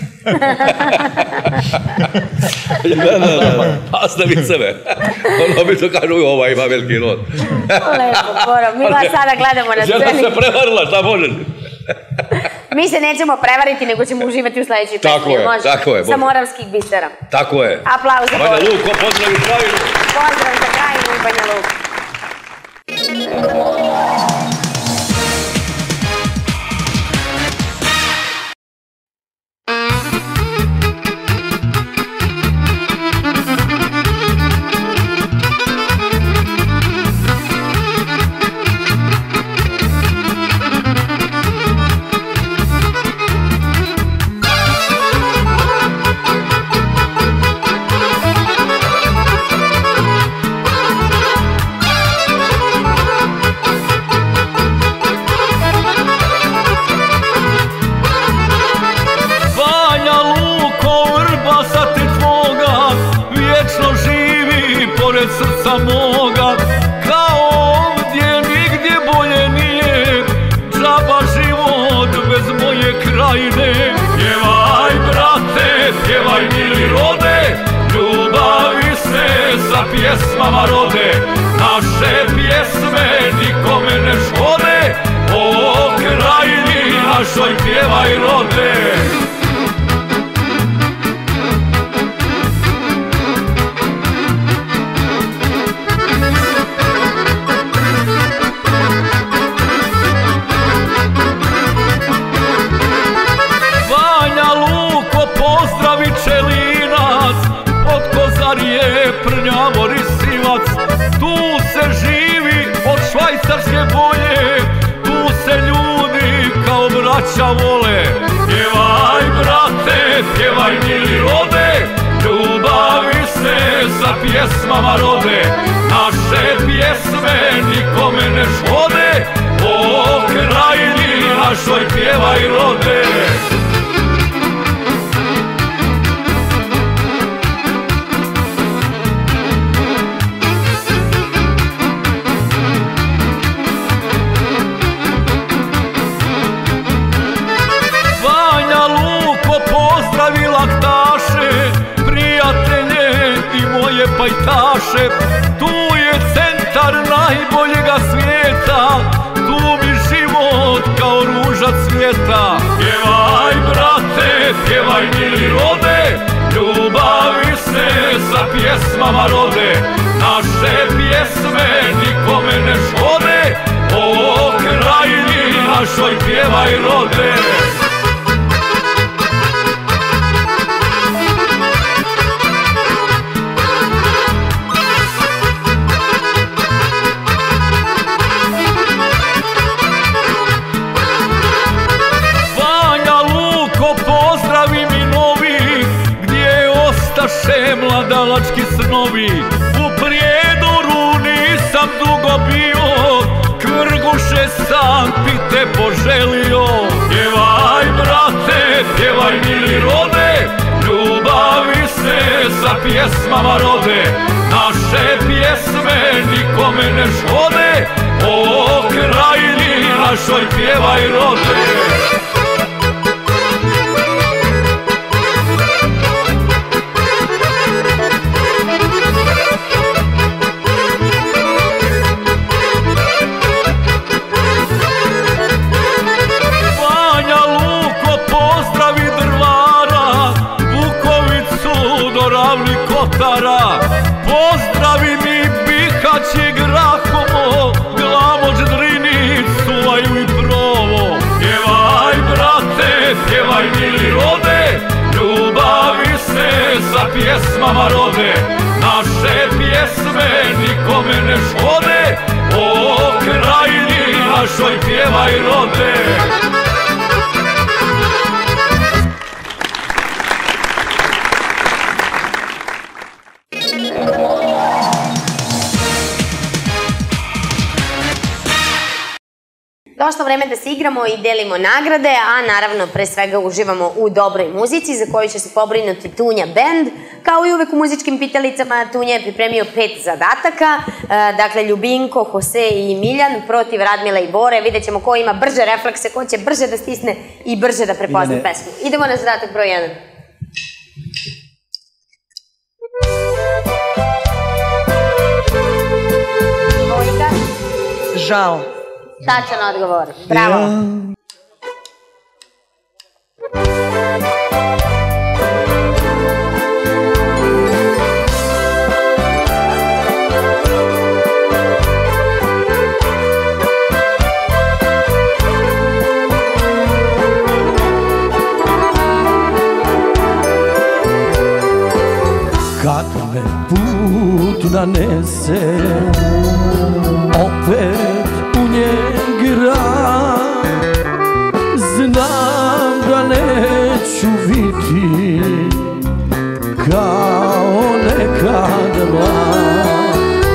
[SPEAKER 3] Da, da, da. Pasne viceve. Ono bi to kažu, ova ima veliki nos.
[SPEAKER 1] Lepo, Boro, mi vas sada gledamo na sceni.
[SPEAKER 3] Žena se prevarila, šta možeš?
[SPEAKER 1] Mi se nećemo prevariti, nego ćemo uživati u sledećoj pesmi.
[SPEAKER 3] Tako je,
[SPEAKER 1] može?
[SPEAKER 3] tako je.
[SPEAKER 1] Sa Moravskih bistera.
[SPEAKER 3] Tako je.
[SPEAKER 1] Aplauz za Boro.
[SPEAKER 3] Banja Luko, pozdrav iz Krajinu.
[SPEAKER 1] Pozdrav za Krajinu i Banja Luku.
[SPEAKER 12] Moga, kao ovdje nigdje bolje nije, džaba život bez moje krajine. Pjevaj sa pjesmama rode, naše pjesme nikome ne škode, o krajini našoj pjevaj rode. Prnjavo Risivac, tu se živi od švajcarske bolje, tu se ljudi kao braća vole. Pjevaj brate, pjevaj mili rode, ljubavi se za pjesmama rode, naše pjesme nikome ne škode, o krajini našoj pjevaj rode. Pajtaše, tu je centar najboljega svijeta, tu mi život kao ruža cvijeta. Pjevaj brate, pjevaj mili rode, ljubavi se za pjesmama rode, naše pjesme nikome ne škode, o krajini našoj pjevaj rode. Mladalački snovi, u Prijedoru nisam dugo bio, Kvrguše sam bi te poželio. Pjevaj brate, pjevaj mili rode, ljubavi se za pjesmama rode, naše pjesme nikome ne škode, o krajini našoj pjevaj rode. Pozdravi mi Bihać i Grahovo, Glamoč, Drinić, Suvaju i Provo. Pjevaj brate, pjevaj mili rode, ljubavi se za pjesmama rode, naše pjesme nikome ne škode, o krajini našoj pjevaj rode.
[SPEAKER 1] Došlo vreme da se igramo i delimo nagrade, a naravno pre svega uživamo u dobroj muzici za koju će se pobrinuti Tunja Band. Kao i uvek u muzičkim pitalicama Tunja je pripremio pet zadataka, dakle Ljubinko, Jose i Miljan protiv Radmila i Bore. Vidjet ćemo ko ima brže reflekse, ko će brže da stisne i brže da prepozna pesmu. Idemo na zadatak broj jedan. Dvojka.
[SPEAKER 5] Žal.
[SPEAKER 1] Tačan odgovor. Bravo.
[SPEAKER 4] Kad me put nanese, opet u njen grad, znam da neću biti kao nekad mlad.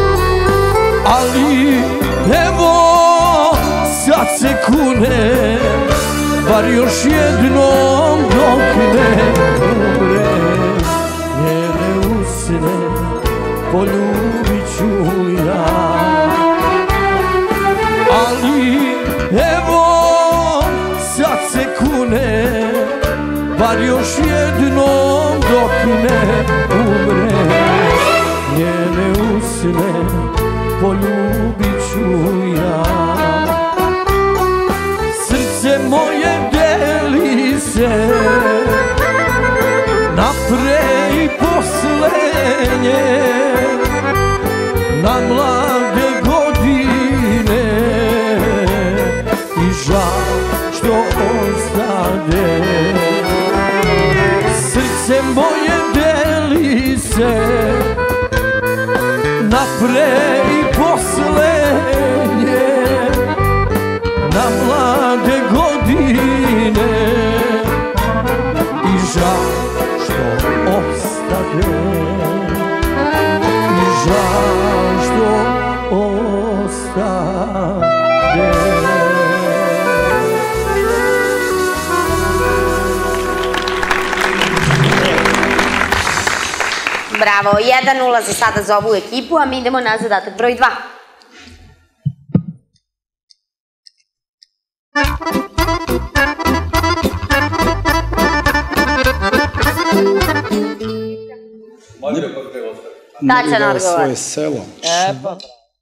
[SPEAKER 4] Ali evo sad se kune, bar još jednom dok ne umre, njene usne poljubit ću ja. Ali evo sad se kune, bar još jednom dok ne umre, njene usne poljubit ću ja. Srce moje deli se na pre i posle nje, na mlade godine i žal što ostade. Srce moje deli se na pre i posle nje, na mlade godine i žal što ostade, i žal što ostade.
[SPEAKER 1] Bravo, jedan nula za sada za ovu ekipu, a mi idemo na zadatak broj dva. Tačan odgovor.
[SPEAKER 6] Svoje selo.
[SPEAKER 5] E pa.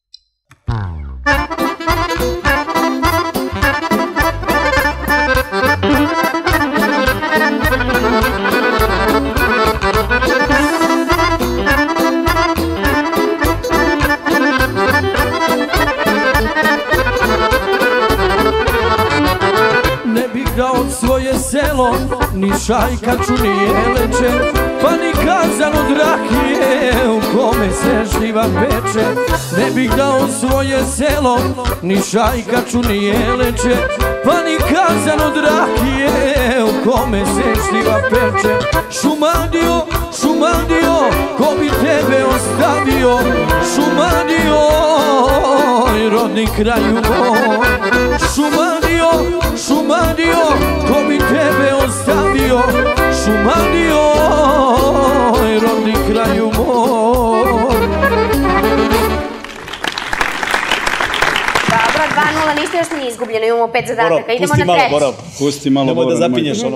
[SPEAKER 4] Ne bih dao svoje selo, ni šajkaču, ni jeleče, pa ni kazan od rakije u kome se šljiva peče. Ne bih dao svoje selo, ni šajkaču, ni jeleče, pa ni kazan od rakije u kome se šljiva peče. Šumadio, Šumadio, ko bi tebe ostavio? Šumadio, rodni kraju moj. Šumadio, Šumadio, ko bi tebe ostavio? Šumadio, rodni kraju moj.
[SPEAKER 1] Dobro, dva nula, ništa još nije izgubljeno, imamo pet zadataka, idemo na treći.
[SPEAKER 6] Pusti malo, Bora.
[SPEAKER 7] Nemoj da zapinješ ono.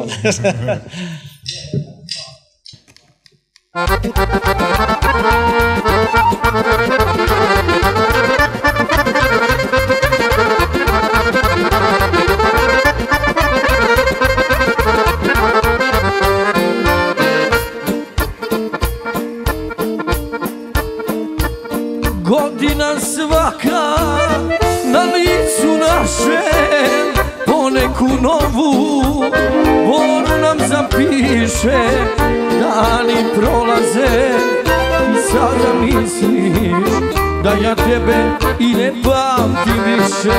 [SPEAKER 4] Godina svaka na licu našem poneku novu boru nam zapiše. Dani prolaze i sada misliš da ja tebe i ne pamtim više.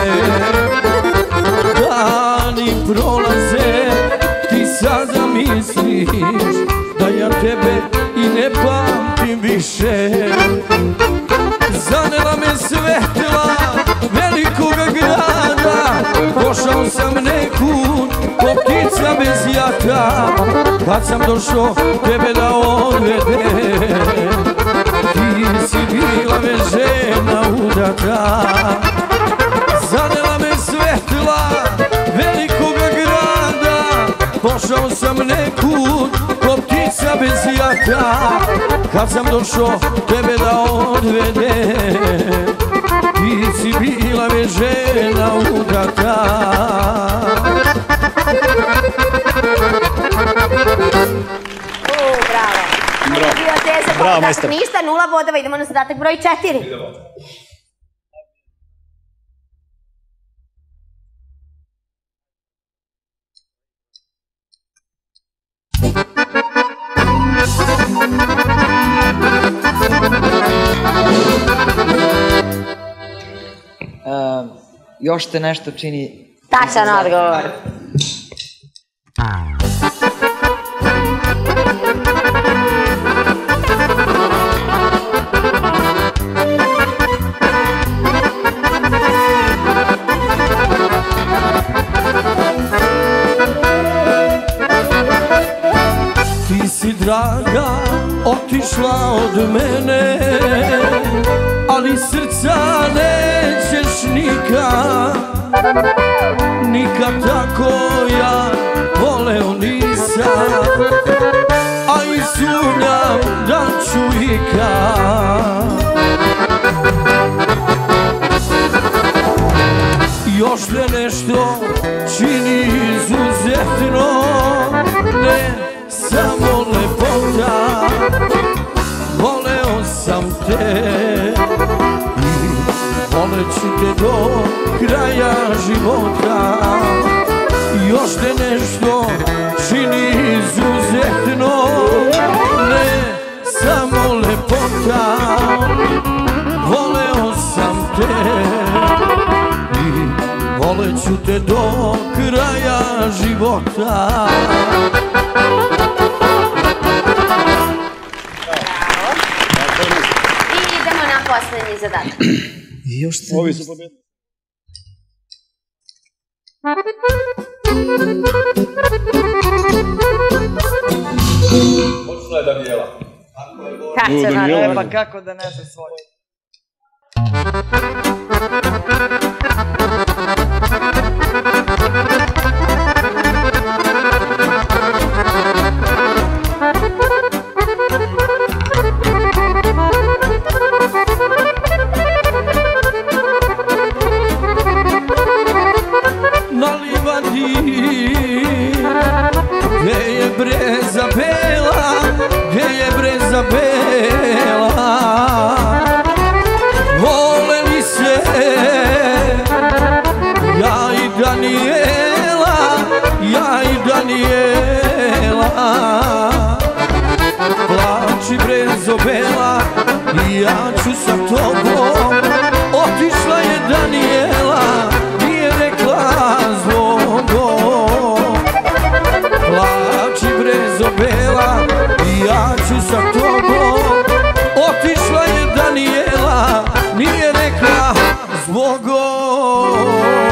[SPEAKER 4] Dani prolaze, ti sada misliš da ja tebe i ne pamtim više. Zanela me svetla velikoga grada, došao sam nekud ko ptica bez jata. Kad sam došao tebe da odvede, ti si bila me žena udata. Zanela me svetla velikoga grada, došao sam nekud ko ptica bez jata. Kad sam došao tebe da odvede, ti si bila me žena udata.
[SPEAKER 1] Bravo. Bio težak zadatak, ništa, nula bodova, idemo na zadatak broj četiri.
[SPEAKER 5] Još te nešto čini...
[SPEAKER 1] Tačan odgovor.
[SPEAKER 4] Ti si draga otišla od mene, ali srca nećeš nikad. Nikad tako ja voleo nisam, a i sumnjam da ću ikad. još te nešto čini izuzetno, ne samo lepota. Voleo sam te i voleću te do kraja života. Još te nešto čini izuzetno, ne samo lepota. Voleo sam te i voleću te do kraja života.
[SPEAKER 1] I idemo na poslednji zadatak.
[SPEAKER 6] Ovi su pobjedili.
[SPEAKER 3] Počela je Danijela.
[SPEAKER 1] Tačno, naravno.
[SPEAKER 5] Pa kako da ne se svoji.
[SPEAKER 4] Na livadi gdje je breza bela, gdje je breza bela, voleli se ja i Danijela, ja i Danijela. Plači brezo bela i ja ću sa tobom. Otišla je Danijela, nije rekla zbogom. Plači brezo bela i ja ću sa tobom. Otišla je Danijela, nije rekla zbogom.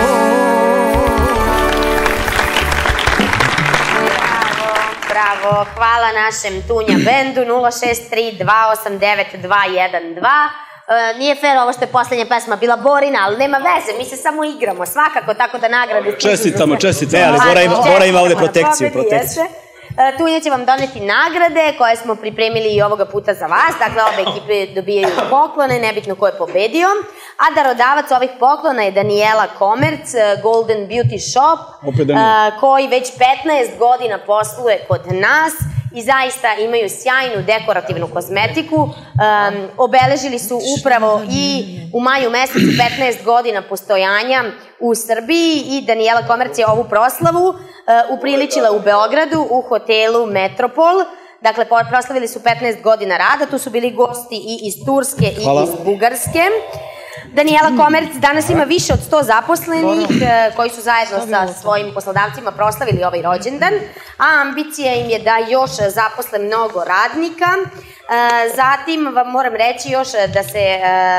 [SPEAKER 1] Bravo, hvala našem Tunja bendu nula šest tri dva osam devet dva jedan dva. Nije fair ovo što je poslednja pesma bila Borina, ali nema veze, mi se samo igramo, svakako, tako da nagrade...
[SPEAKER 6] Čestitamo, čestitamo.
[SPEAKER 7] Ne, ali Bora ima ovde protekciju, protekciju.
[SPEAKER 1] Tunja će vam doneti nagrade koje smo pripremili i ovoga puta za vas. Dakle, obe ekipe dobijaju poklone, nebitno ko je pobedio. A darodavac ovih poklona je Danijela Komerc, Golden Beauty Shop, koji već petnaest godina posluje kod nas i zaista imaju sjajnu dekorativnu kozmetiku. Obeležili su upravo i u maju mesecu petnaest godina postojanja u Srbiji i Danijela Komerc je ovu proslavu upriličila u Beogradu u hotelu Metropol. Dakle, proslavili su petnaest godina rada, tu su bili gosti i iz Turske i iz Bugarske. Danijela Komerc danas ima više od sto zaposlenih koji su zajedno sa svojim poslodavcima proslavili ovaj rođendan, a ambicija im je da još zaposle mnogo radnika. Zatim vam moram reći još da se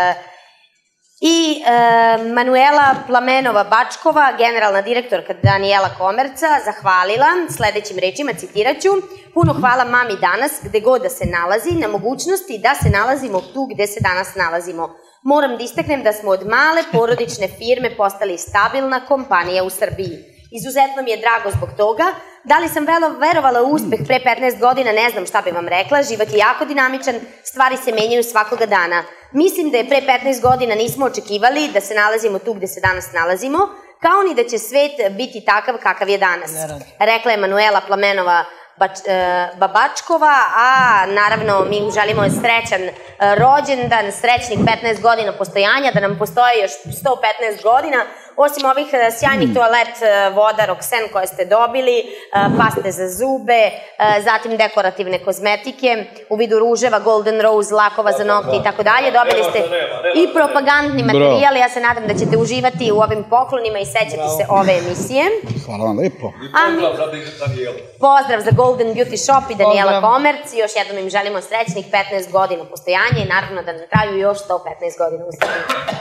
[SPEAKER 1] i Manuela Plamenova-Bačkova, generalna direktorka Danijela Komerca, zahvalila sledećim rečima, citiraću: puno hvala mami danas, gde god da se nalazi, na mogućnosti da se nalazimo tu gde se danas nalazimo. Moram da istaknem da smo od male porodične firme postali stabilna kompanija u Srbiji. Izuzetno mi je drago zbog toga. Da li sam verovala u uspeh pre petnaest godina, ne znam šta bi vam rekla. Život je jako dinamičan, stvari se menjaju svakoga dana. Mislim da je pre petnaest godina nismo očekivali da se nalazimo tu gde se danas nalazimo, kao ni da će svet biti takav kakav je danas. Rekla je Manuela Plamenova Babačkova, a naravno mi želimo srećan rođendan, srećnih petnaest godina postojanja, da nam postoje još sto petnaest godina. Osim ovih sjajnih toalet voda Roxen koje ste dobili, paste za zube, zatim dekorativne kozmetike u vidu ruževa, Golden Rose, lakova za nokte i tako dalje. Dobili ste i propagandni materijal. Ja se nadam da ćete uživati u ovim poklonima i sećati se ove emisije.
[SPEAKER 6] Hvala vam lepo.
[SPEAKER 1] Pozdrav za Golden Beauty Shop i Danijela Komerc. Još jednom im želimo srećnih petnaest godina postojanja i naravno da na kraju još sto petnaest godina u Srbiji.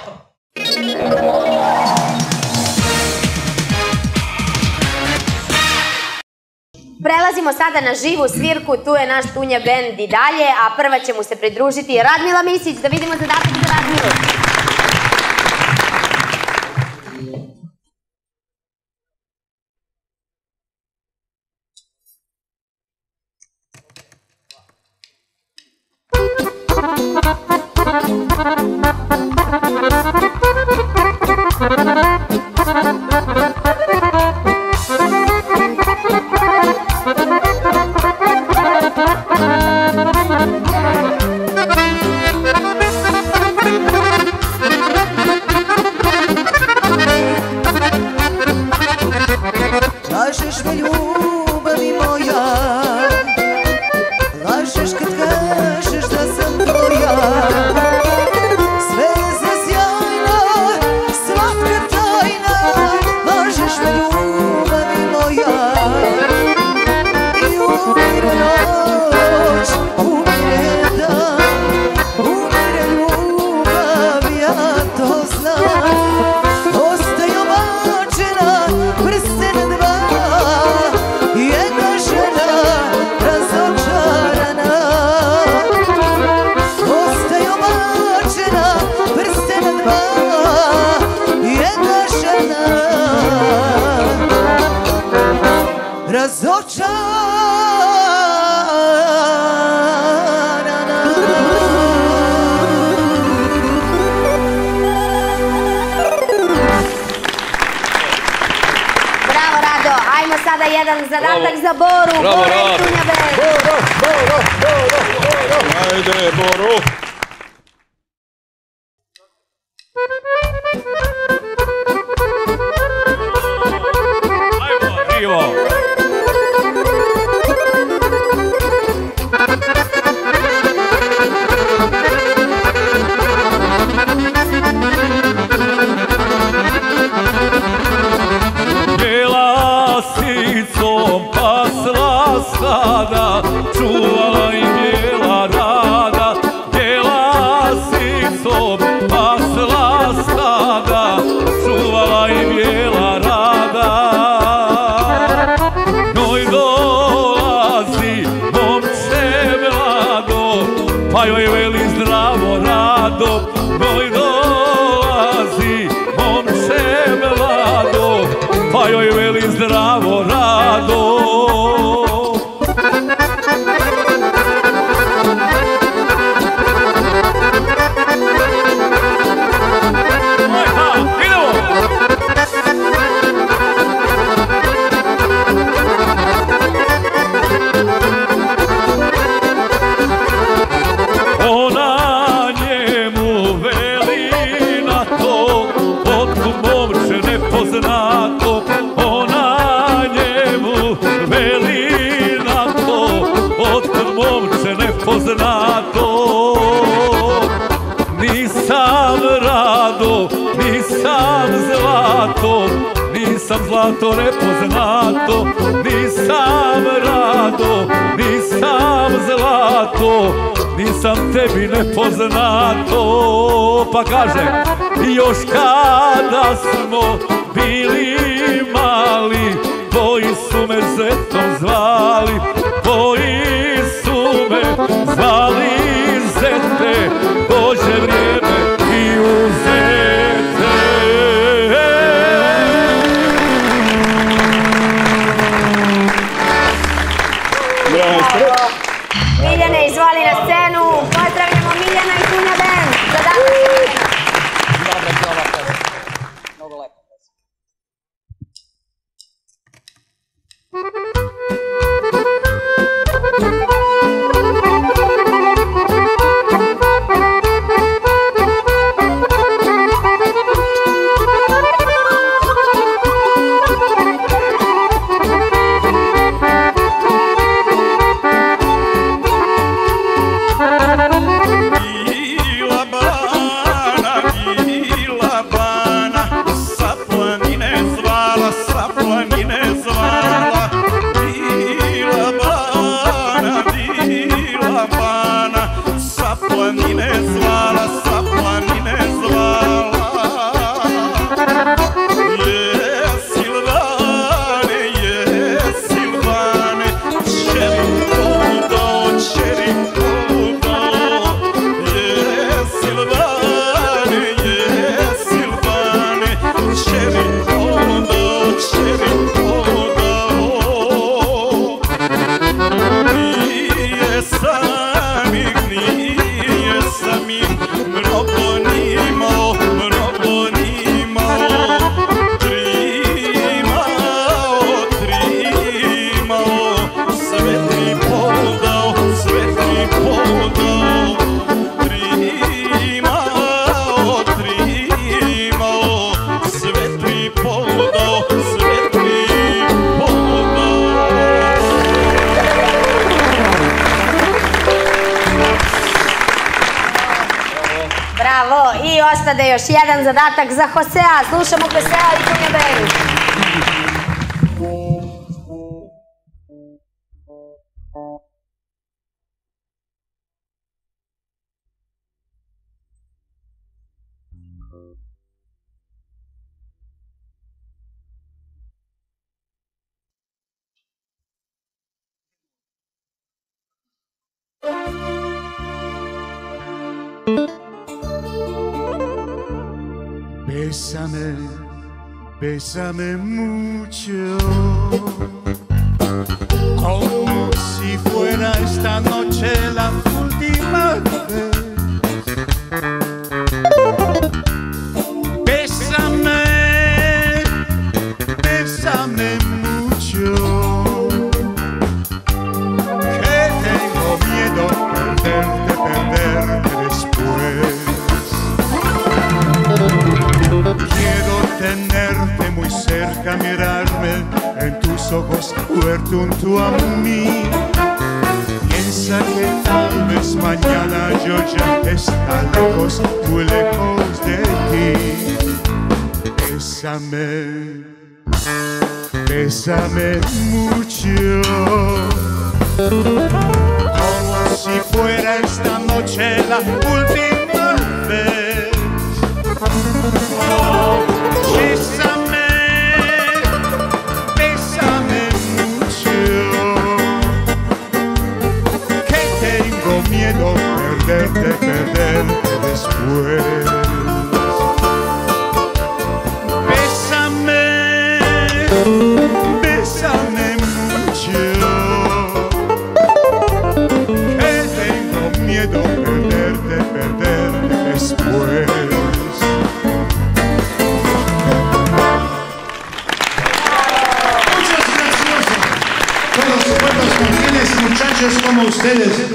[SPEAKER 1] Prelazimo sada na živu svirku, tu je naš Tunja bend i dalje, a prva će mu se pridružiti Radmila Misić, da vidimo zadatak za Radmilu. jedan zadatak za Boru.
[SPEAKER 3] Bravo,
[SPEAKER 1] Bora
[SPEAKER 3] Rado.
[SPEAKER 1] i Dunja Band.
[SPEAKER 6] Boro, Boro, Boro, Boro. Ajde, Boro.
[SPEAKER 12] Bijela sicom pasla stada, čuvala im bijela rada. Bijela sicom pasla stada, čuvala im bijela rada. Njoj dolazi momče mlado, pa joj veli zdravo rado. Njoj dolazi momče mlado, pa joj veli zdravo rado. Ona njemu veli na to, otkud momče nepoznato. Ona njemu veli na to, otkud momče nepoznato. Nisam rado, nisam zlato, nisam zlato nepoznato. Nisam rado, nisam zlato, nisam tebi nepoznato. Pa kaže, još kada smo bili mali, tvoji su me zetom zvali, tvoji su me zvali zete, dođe vrijeme i uzete.
[SPEAKER 6] Bravo.
[SPEAKER 1] Miljane, izvoli na scenu. Pozdravljamo Miljana i Dunja Band. Zadatak.
[SPEAKER 5] Mnogo lepo.
[SPEAKER 10] Bila bana, bila bana, sa planine zvala, sa planine zvala. Bila bana, bila bana, sa planine zvala, sa planine zvala. Je Silvane, je Silvane, čeri pudo, čeri pudo. Je Silvane, je Silvane, čeri pudo, čeri pudo. Nije samih, nije samih, mnogo nimao, mnogo nimao. Trimao, trimao, sve tri podao, sve tri podao. Trimao, trimao, sve tri podao, sve tri podao.
[SPEAKER 1] Bravo. I ostade još jedan zadatak za Hosea. Slušamo Hosea i Dunja Band.
[SPEAKER 10] Bésame, bésame mucho, como si fuera esta noche la última vez. Bésame, bésame mucho. junto a mí. Piensa que tal vez mañana yo ya esté lejos, muy lejos de ti. Bésame, bésame mucho, como si fuera esta noche la última vez. Oh, bésame, bésame mucho, que tengo miedo perderte, perderte después. Bésame, bésame mucho, que tengo miedo perderte, perderte después.
[SPEAKER 13] Muchachos como ustedes.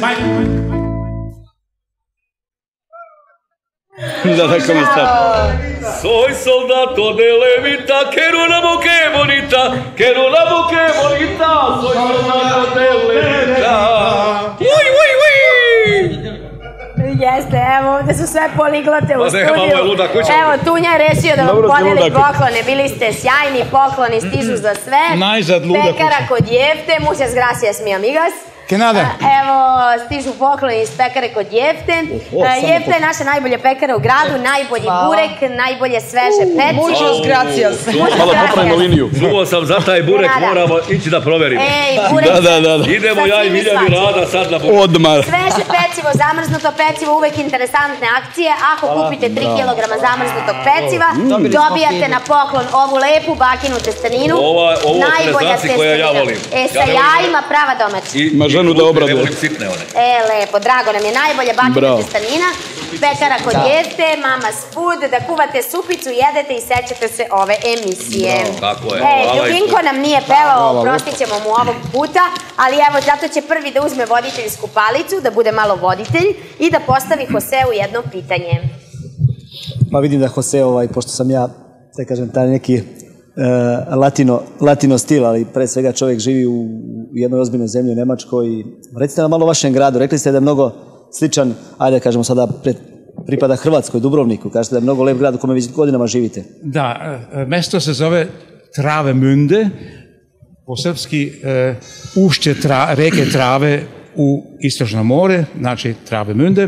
[SPEAKER 6] ¿Cómo está?
[SPEAKER 12] Soy soldado de levita, quiero una mujer bonita, quiero una mujer bonita, soy soldado de levita. Uy, uy, uy!
[SPEAKER 1] Jeste, evo, ovde su sve poliglote u
[SPEAKER 12] Pa nema, ovo je
[SPEAKER 1] studiju.
[SPEAKER 12] luda kuća.
[SPEAKER 1] Evo, Tunja je rešio da vam
[SPEAKER 6] Dobro si
[SPEAKER 1] podeli
[SPEAKER 6] luda kuća.
[SPEAKER 1] poklone. Bili ste sjajni, pokloni stižu za sve.
[SPEAKER 8] Najzad luda
[SPEAKER 1] Pekara
[SPEAKER 8] kuća.
[SPEAKER 1] kod Jefte, muchas gracias mi amigas.
[SPEAKER 8] Que nada.
[SPEAKER 1] Evo, stižu pokloni iz pekare kod Jefte.
[SPEAKER 6] Oho,
[SPEAKER 1] E,
[SPEAKER 6] samo
[SPEAKER 1] Jefta je naša najbolja pekara u gradu, najbolji burek, najbolje sveže pecivo.
[SPEAKER 5] Muchas gracias.
[SPEAKER 6] Malo popravimo liniju.
[SPEAKER 3] Čuo sam za taj burek,
[SPEAKER 1] Nada.
[SPEAKER 3] moramo ići da proverimo.
[SPEAKER 1] Ej, burek.
[SPEAKER 6] Da, da, da, da.
[SPEAKER 3] Idemo
[SPEAKER 1] sa
[SPEAKER 3] ja i
[SPEAKER 1] svim
[SPEAKER 3] Miljani
[SPEAKER 1] svačim.
[SPEAKER 3] Rada sad na burek.
[SPEAKER 6] Odmah.
[SPEAKER 1] Sveže pecivo, zamrznuto pecivo, uvek interesantne akcije. Ako kupite tri kilograma zamrznutog peciva, dobijate na poklon ovu lepu bakinu testeninu.
[SPEAKER 3] Ova- ovo su
[SPEAKER 1] Najbolja
[SPEAKER 3] rezaci koje ja
[SPEAKER 1] testenina.
[SPEAKER 3] volim.
[SPEAKER 1] E,
[SPEAKER 3] Ja
[SPEAKER 1] sa
[SPEAKER 3] ne volim-
[SPEAKER 1] jajima prava domaća.
[SPEAKER 3] I,
[SPEAKER 6] Ma,
[SPEAKER 3] i
[SPEAKER 6] ženu da
[SPEAKER 3] krupne,
[SPEAKER 6] obraduje.
[SPEAKER 3] Ne volim sitne one.
[SPEAKER 1] E, lepo, drago nam je, najbolja bakina
[SPEAKER 6] Bravo.
[SPEAKER 1] testenina. Pekara kod Jefte, Mama's Food, da kuvate supicu, jedete i sećate se ove emisije.
[SPEAKER 3] Tako je.
[SPEAKER 1] E,
[SPEAKER 3] Hvala
[SPEAKER 1] Ljubinko
[SPEAKER 3] i-
[SPEAKER 1] nam nije pevao, oprostit ćemo mu ovog puta, ali evo, zato će prvi da uzme voditeljsku palicu, da bude malo voditelj i da postavi Joseu jedno pitanje.
[SPEAKER 7] Ma vidim da Jose, ovaj, pošto sam ja, da kažem, taj neki e, latino, latino stil, ali pre svega čovjek živi u jednoj ozbiljnoj zemlji u Nemačkoj. I recite nam malo o vašem gradu. Rekli ste da je mnogo sličan, ajde da kažemo sada, pred, pripada Hrvatskoj, Dubrovniku. Kažete da je mnogo lep grad u kome već godinama živite.
[SPEAKER 8] Da, e, mesto se zove Travemünde, po srpski e, ušće tra, reke Trave u Istočno more, znači Travemünde.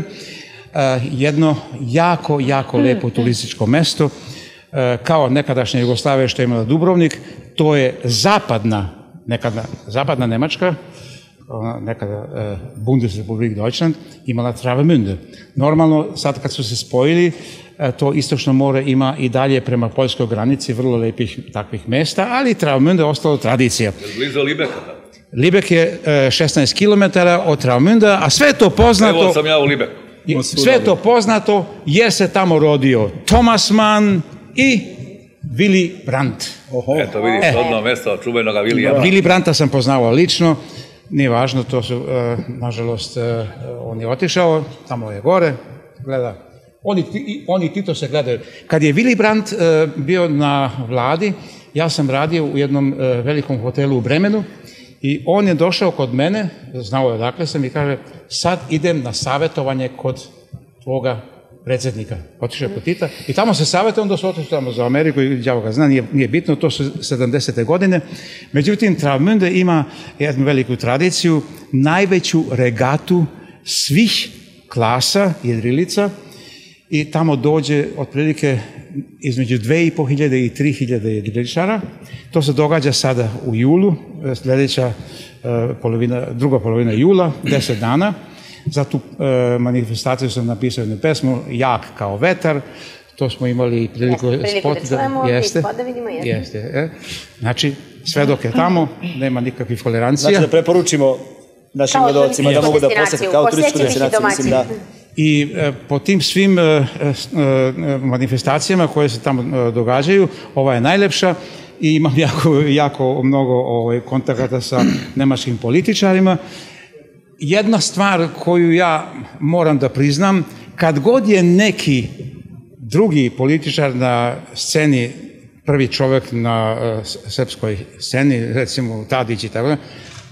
[SPEAKER 8] E, jedno jako, jako lepo turističko mesto. E, kao nekadašnja Jugoslavija što je imala Dubrovnik, to je zapadna, nekada zapadna Nemačka, ona nekada e, Bundesrepublik Deutschland, imala Travemünde. Normalno, sad kad su se spojili, e, to Istočno more ima i dalje prema poljskoj granici vrlo lepih takvih mesta, ali Travemünde je ostalo tradicija.
[SPEAKER 3] Blizu Libeka.
[SPEAKER 8] Libek je e, šesnaest kilometara od Travemünde, a sve je to poznato...
[SPEAKER 3] Evo sam ja u Libeku.
[SPEAKER 8] Je- Sve je to poznato jer se tamo rodio Thomas Mann i Willy Brandt.
[SPEAKER 3] Eto vidiš,
[SPEAKER 8] E.
[SPEAKER 3] odno mesto čuvenog Vilija.
[SPEAKER 8] Willy Brandta sam poznavao lično, nije važno, to su, e, nažalost, e, on je otišao, tamo je gore, gleda. Oni, ti- i- oni i Tito se gledaju. Kad je Willy Brandt e, bio na vladi, ja sam radio u jednom e, velikom hotelu u Bremenu i on je došao kod mene, znao je odakle sam i kaže, sad idem na savjetovanje kod tvoga predsjednika. Otišao je kod Tita i tamo se savjetuje, onda su otišli tamo za Ameriku i đavo ga zna, nije, nije bitno, to su sedamdesete godine. Međutim, Travemünde ima jednu veliku tradiciju, najveću regatu svih klasa jedrilica i tamo dođe otprilike između dve i po hiljade i tri hiljade jedriličara. To se događa sada u julu, sljedeća e, polovina, druga polovina jula, deset dana. Za tu e, manifestaciju sam napisao jednu pesmu, Jak kao vetar, to smo imali priliku,
[SPEAKER 1] Priliku da čujemo,
[SPEAKER 8] jeste,
[SPEAKER 1] spot da vidimo, jeste.
[SPEAKER 8] jeste, e. Znači, sve dok je tamo, nema nikakvih tolerancija.
[SPEAKER 7] Znači da preporučimo našim
[SPEAKER 1] Kao
[SPEAKER 7] gledalcima da
[SPEAKER 1] turističku
[SPEAKER 7] mogu da
[SPEAKER 1] destinaciju,
[SPEAKER 7] posete kao turističku
[SPEAKER 1] posjećenih i
[SPEAKER 7] destinaciju. Mislim da
[SPEAKER 1] domaćih.
[SPEAKER 8] I e, po tim svim e, e, manifestacijama koje se tamo e, događaju, ova je najlepša i imam jako, jako mnogo ovaj, kontakata sa nemačkim političarima. Jedna stvar koju ja moram da priznam, kad god je neki drugi političar na sceni, prvi čovjek na uh, srpskoj sceni, recimo Tadić i tako da,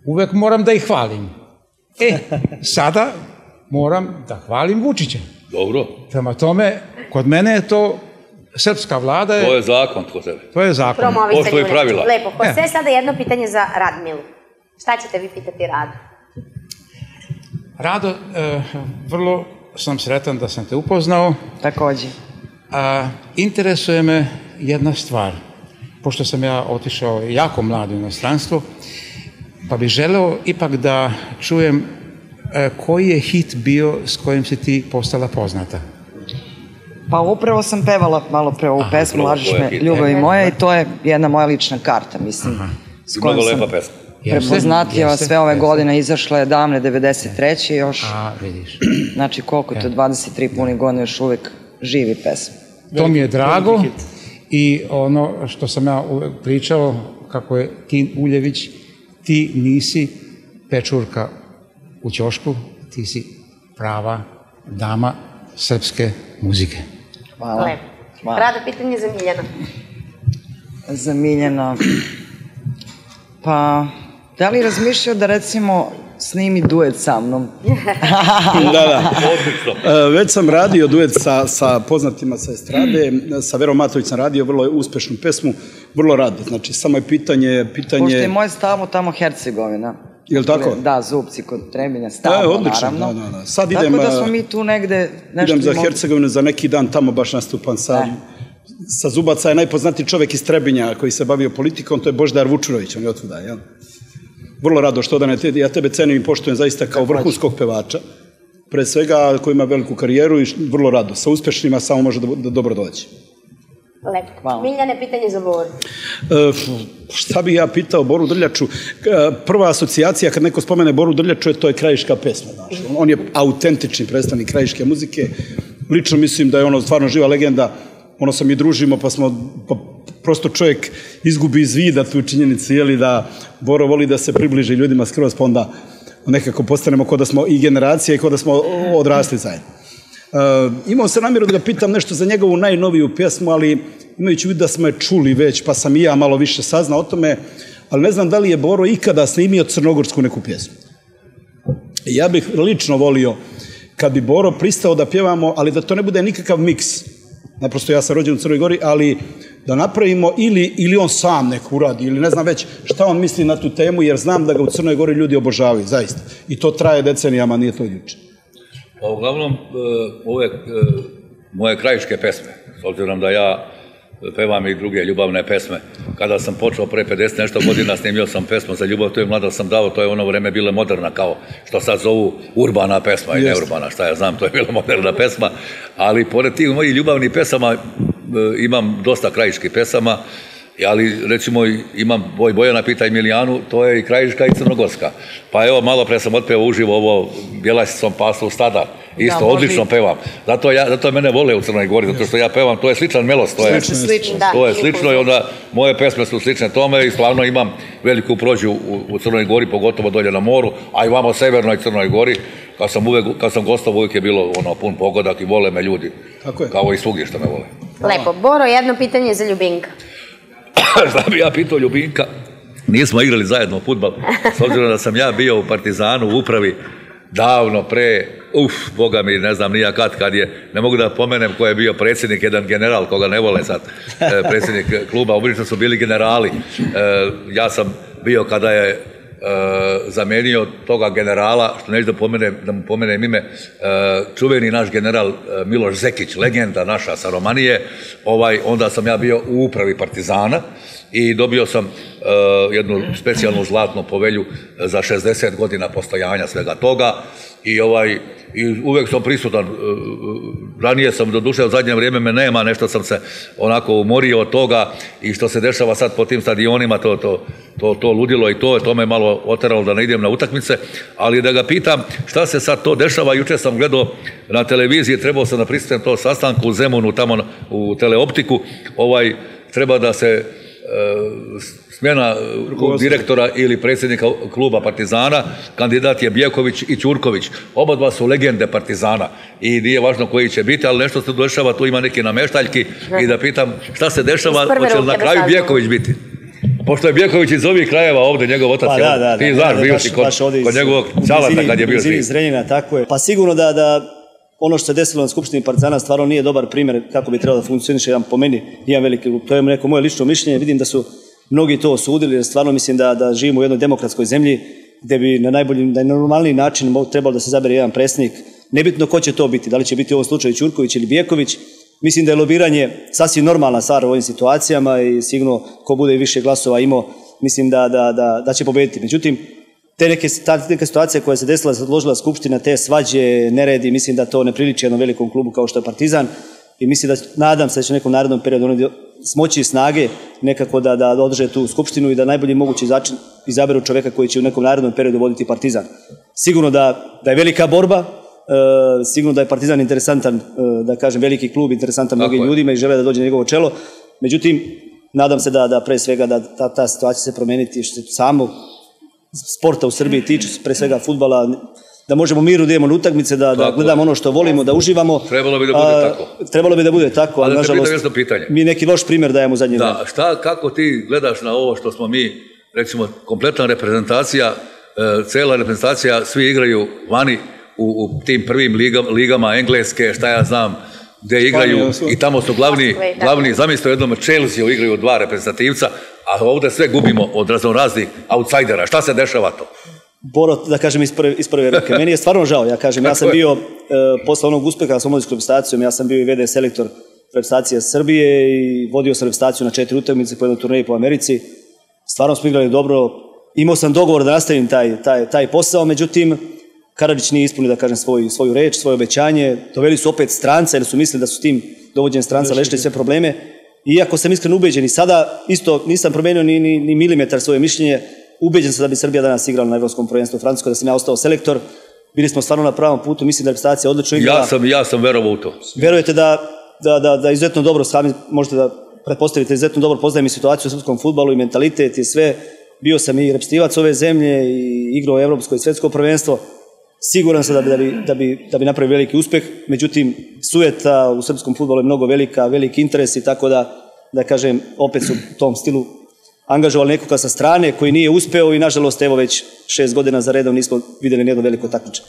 [SPEAKER 8] uvek moram da ih hvalim. E, sada moram da hvalim Vučića.
[SPEAKER 3] Dobro.
[SPEAKER 8] Prema tome, kod mene je to srpska vlada. Je,
[SPEAKER 3] to je zakon kod tebe.
[SPEAKER 8] To je zakon.
[SPEAKER 3] Postoji pravila.
[SPEAKER 1] Lepo. Jose, sada jedno pitanje za Radmilu. Šta ćete vi pitati Radu?
[SPEAKER 8] Rado, e, vrlo sam sretan da sam te upoznao.
[SPEAKER 5] Takođe.
[SPEAKER 8] A, interesuje me jedna stvar. Pošto sam ja otišao jako mlado u inostranstvo, pa bih želeo ipak da čujem e, koji je hit bio s kojim si ti postala poznata.
[SPEAKER 5] Pa upravo sam pevala malo pre ovu pesmu Lažiš me, ljubavi moja, i to je jedna moja lična karta, mislim.
[SPEAKER 3] Mnogo lepa pesma.
[SPEAKER 5] Prepoznatljiva sve ove godine, izašla je davne devedeset treće još.
[SPEAKER 8] A, vidiš.
[SPEAKER 5] Znači koliko to, dvadeset tri puni godine još uvek živi pesma.
[SPEAKER 8] To mi je drago i ono što sam ja uvek pričao, kako je Tin Uljević, ti nisi pečurka u ćošku, ti si prava dama srpske muzike.
[SPEAKER 5] Hvala.
[SPEAKER 1] Lepo. Rado, pitanje za Miljana.
[SPEAKER 5] Za Miljana. Pa, da li razmišljao da recimo snimi duet sa mnom?
[SPEAKER 6] Da, da. Već sam radio duet sa, sa poznatima sa estrade, sa Verom Matović sam radio vrlo uspešnu pesmu, vrlo rado. Znači, samo je pitanje... pitanje...
[SPEAKER 5] Pošto je moje stavo tamo Hercegovina.
[SPEAKER 6] Je li tako?
[SPEAKER 5] Da, Zupci kod Trebinja, stavno,
[SPEAKER 6] odlično,
[SPEAKER 5] naravno.
[SPEAKER 6] Da, da, da. Sad
[SPEAKER 5] tako
[SPEAKER 6] idem,
[SPEAKER 5] da smo mi tu negde nešto...
[SPEAKER 6] Idem za Hercegovinu, za neki dan tamo baš nastupam sa... Sa Zubaca je najpoznatiji čovek iz Trebinja koji se bavio politikom, to je Božidar Vučurović, on je otvuda, jel? Vrlo rado što da ne, ja tebe cenim i poštujem zaista kao vrhunskog pevača, pre svega koji ima veliku karijeru i vrlo rado, sa uspešnima samo može da dobro dođe.
[SPEAKER 1] Lepo. Miljane, pitanje za Boru.
[SPEAKER 6] Šta bi ja pitao Boru Drljaču? Prva asocijacija kad neko spomene Boru Drljaču, to je krajiška pesma. On je autentični predstavnik krajiške muzike. Lično mislim da je ono stvarno živa legenda. Ono se mi družimo, pa smo, pa prosto čovjek izgubi iz vida tu činjenicu, jeli da Boro voli da se približi ljudima skroz, pa onda nekako postanemo kod da smo i generacija i kod da smo odrasli zajedno. Imao sam namjeru da ga pitam nešto za njegovu najnoviju pjesmu, ali imajući vid da smo je čuli već, pa sam i ja malo više saznao o tome, ali ne znam da li je Boro ikada snimio crnogorsku neku pjesmu. Ja bih lično volio kad bi Boro pristao da pjevamo, ali da to ne bude nikakav miks. Naprosto ja sam rođen u Crnoj Gori, ali da napravimo ili, ili on sam nek uradi, ili ne znam već šta on misli na tu temu, jer znam da ga u Crnoj Gori ljudi obožavaju, zaista. I to traje decenijama, nije to juče.
[SPEAKER 3] Pa uglavnom, ove moje krajiške pesme, s obzirom da ja pevam i druge ljubavne pesme. Kada sam počeo pre pedeset nešto godina, snimio sam pesmu za ljubav, to je mlada sam dao, to je ono vreme bila moderna, kao što sad zovu urbana pesma i neurbana, šta ja znam, to je bila moderna pesma, ali pored tih mojih ljubavnih pesama imam dosta krajiških pesama, ali recimo imam Boj Bojana pita i Milijanu, to je i krajiška i crnogorska. Pa evo, malo pre sam otpeo uživo ovo Bjelasicom paslu stada. Isto, odlično pevam. Zato, ja, zato mene vole u Crnoj Gori, zato što ja pevam, to je sličan melos. To je
[SPEAKER 5] slično,
[SPEAKER 3] to je slično i onda moje pesme su slične tome i stvarno imam veliku prođu u, u Crnoj Gori, pogotovo dolje na moru, a i vamo severnoj Crnoj Gori. Kad sam, uvek, kad sam gostao, uvijek je bilo ono, pun pogodak i vole me ljudi.
[SPEAKER 6] Tako je.
[SPEAKER 3] Kao i svugdje što me vole.
[SPEAKER 1] Lepo. Boro, jedno pitanje za Ljubinka.
[SPEAKER 3] Šta bi ja pitao Ljubinka? Nismo igrali zajedno fudbal, s obzirom da sam ja bio u Partizanu u upravi davno pre, uf, boga mi, ne znam nija kad, kad je, ne mogu da pomenem ko je bio predsjednik, jedan general, koga ne vole sad, predsjednik kluba, obično su bili generali. Ja sam bio kada je zamenio toga generala, što neću da, pomenem, da mu pomenem ime, čuveni naš general Miloš Zekić, legenda naša sa Romanije, ovaj, onda sam ja bio u upravi Partizana i dobio sam uh, jednu specijalnu zlatnu povelju za šezdeset godina postojanja svega toga i, ovaj, i uvek sam prisutan. Uh, ranije sam, do duše u zadnje vrijeme me nema, nešto sam se onako umorio od toga i što se dešava sad po tim stadionima, to, to, to, to ludilo i to, to me malo oteralo da ne idem na utakmice, ali da ga pitam šta se sad to dešava. Juče sam gledao na televiziji, trebao sam da prisutam to sastanku u Zemunu, tamo u teleoptiku, ovaj, treba da se smjena direktora ili predsjednika kluba Partizana, kandidat je Bjeković i Ćurković. Oba dva su legende Partizana i nije važno koji će biti, ali nešto se dešava, tu ima neki nameštaljki i da pitam šta se dešava, hoće li na kraju Bjeković biti? Pošto je Bjeković iz ovih krajeva ovde, njegov otac je ovde. Ti znaš, bio si kod njegovog Ćalata kad je bio živ.
[SPEAKER 7] Iz Zrenjina, tako je. Pa sigurno da ono što se desilo na Skupštini Partizana stvarno nije dobar primjer kako bi trebalo da funkcioniše jedan po meni, jedan veliki klub. To je neko moje lično mišljenje, vidim da su mnogi to osudili, jer stvarno mislim da, da živimo u jednoj demokratskoj zemlji gde bi na najbolji, na normalniji način trebalo da se zabere jedan predsjednik. Nebitno ko će to biti, da li će biti u ovom slučaju Ćurković ili Bjeković. Mislim da je lobiranje sasvim normalna stvar u ovim situacijama i sigurno ko bude više glasova imao, mislim da, da, da, da će pobediti. Međutim, te neke, ta neka situacija koja se desila, se odložila Skupština, te svađe, neredi, mislim da to ne priliči jednom velikom klubu kao što je Partizan i mislim da, nadam se da će u nekom narednom periodu oni smoći snage nekako da, da održe tu Skupštinu i da najbolji mogući začin izaberu čoveka koji će u nekom narednom periodu voditi Partizan. Sigurno da, da je velika borba, e, sigurno da je Partizan interesantan, e, da kažem veliki klub, interesantan mnogim ljudima i žele da dođe na njegovo čelo, međutim, nadam se da, da pre svega da ta, ta situacija se promeniti što se samo sporta u Srbiji tiče, pre svega fudbala, da možemo miru da idemo na utakmice, da, da gledamo ono što volimo, da uživamo.
[SPEAKER 3] Trebalo bi da bude a, tako.
[SPEAKER 7] Trebalo bi da bude tako, ali nažalost mi neki loš primjer dajemo zadnje vreme.
[SPEAKER 3] Da, šta, kako ti gledaš na ovo što smo mi, recimo, kompletna reprezentacija, e, cela reprezentacija, svi igraju vani u, u tim prvim ligama, ligama Engleske, šta ja znam, gde igraju i tamo su glavni, glavni zamislite u jednom Chelsea igraju dva reprezentativca, a ovdje sve gubimo od raznoraznih outsidera. Šta se dešava to?
[SPEAKER 7] Boro, da kažem, iz prve, iz prve ruke. Meni je stvarno žao, ja kažem, ja sam bio, e, posle onog uspeha sa omladinskom reprezentacijom, ja sam bio i ve de selektor reprezentacije Srbije i vodio sam reprezentaciju na četiri utakmice po jednoj turneji po Americi. Stvarno smo igrali dobro. Imao sam dogovor da nastavim taj, taj, taj posao, međutim, Karadžić nije ispunio, da kažem, svoju, svoju reč, svoje obećanje. Doveli su opet stranca, jer su mislili da su tim dovođenjem stranca lešili sve probleme. Iako sam iskreno ubeđen i sada, isto nisam promenio ni, ni, ni milimetar svoje mišljenje, ubeđen sam da bi Srbija danas igrala na Evropskom prvenstvu u Francuskoj, da sam ja ostao selektor. Bili smo stvarno na pravom putu, mislim da je reprezentacija odlično igrala.
[SPEAKER 3] Ja sam, ja sam verovao u to.
[SPEAKER 7] Verujete da, da, da, da izuzetno dobro, sami možete da pretpostavite, izuzetno dobro poznajem i situaciju u srpskom fudbalu i mentalitet i sve. Bio sam i reprezentativac ove zemlje i igrao Evropsko i svetsko prvenstvo. Siguran sam da bi, da bi, da bi, da bi napravio veliki uspeh, međutim, sujeta u srpskom fudbalu je mnogo velika, veliki interes i tako da, da kažem, opet su u tom stilu angažovali nekoga sa strane koji nije uspeo i nažalost evo već šest godina za redom nismo videli nijedno veliko takmičenje.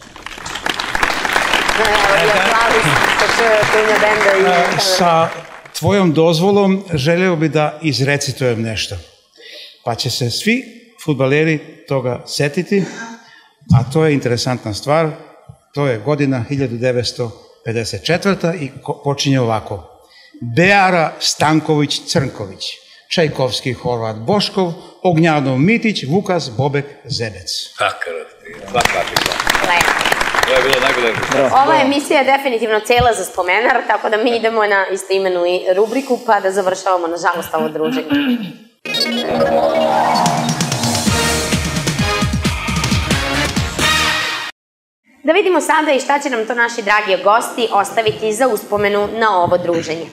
[SPEAKER 8] Sa tvojom dozvolom želeo bi da izrecitujem nešto. Pa će se svi fudbaleri toga setiti, a to je interesantna stvar. To je godina hiljadu devetsto pedeset četvrta i počinje ovako. Beara Stanković Crnković, Čajkovski Horvat Boškov, Ognjanov Mitić, Vukas Bobek Zebec.
[SPEAKER 3] Takarat ti, svakaki sam. To je bilo najbolje.
[SPEAKER 1] Ova emisija je definitivno cela za spomenar, tako da mi idemo na istoimenu rubriku pa da završavamo, nažalost, ovo druženje. Da vidimo sada i šta će nam to naši dragi gosti ostaviti za uspomenu na ovo druženje.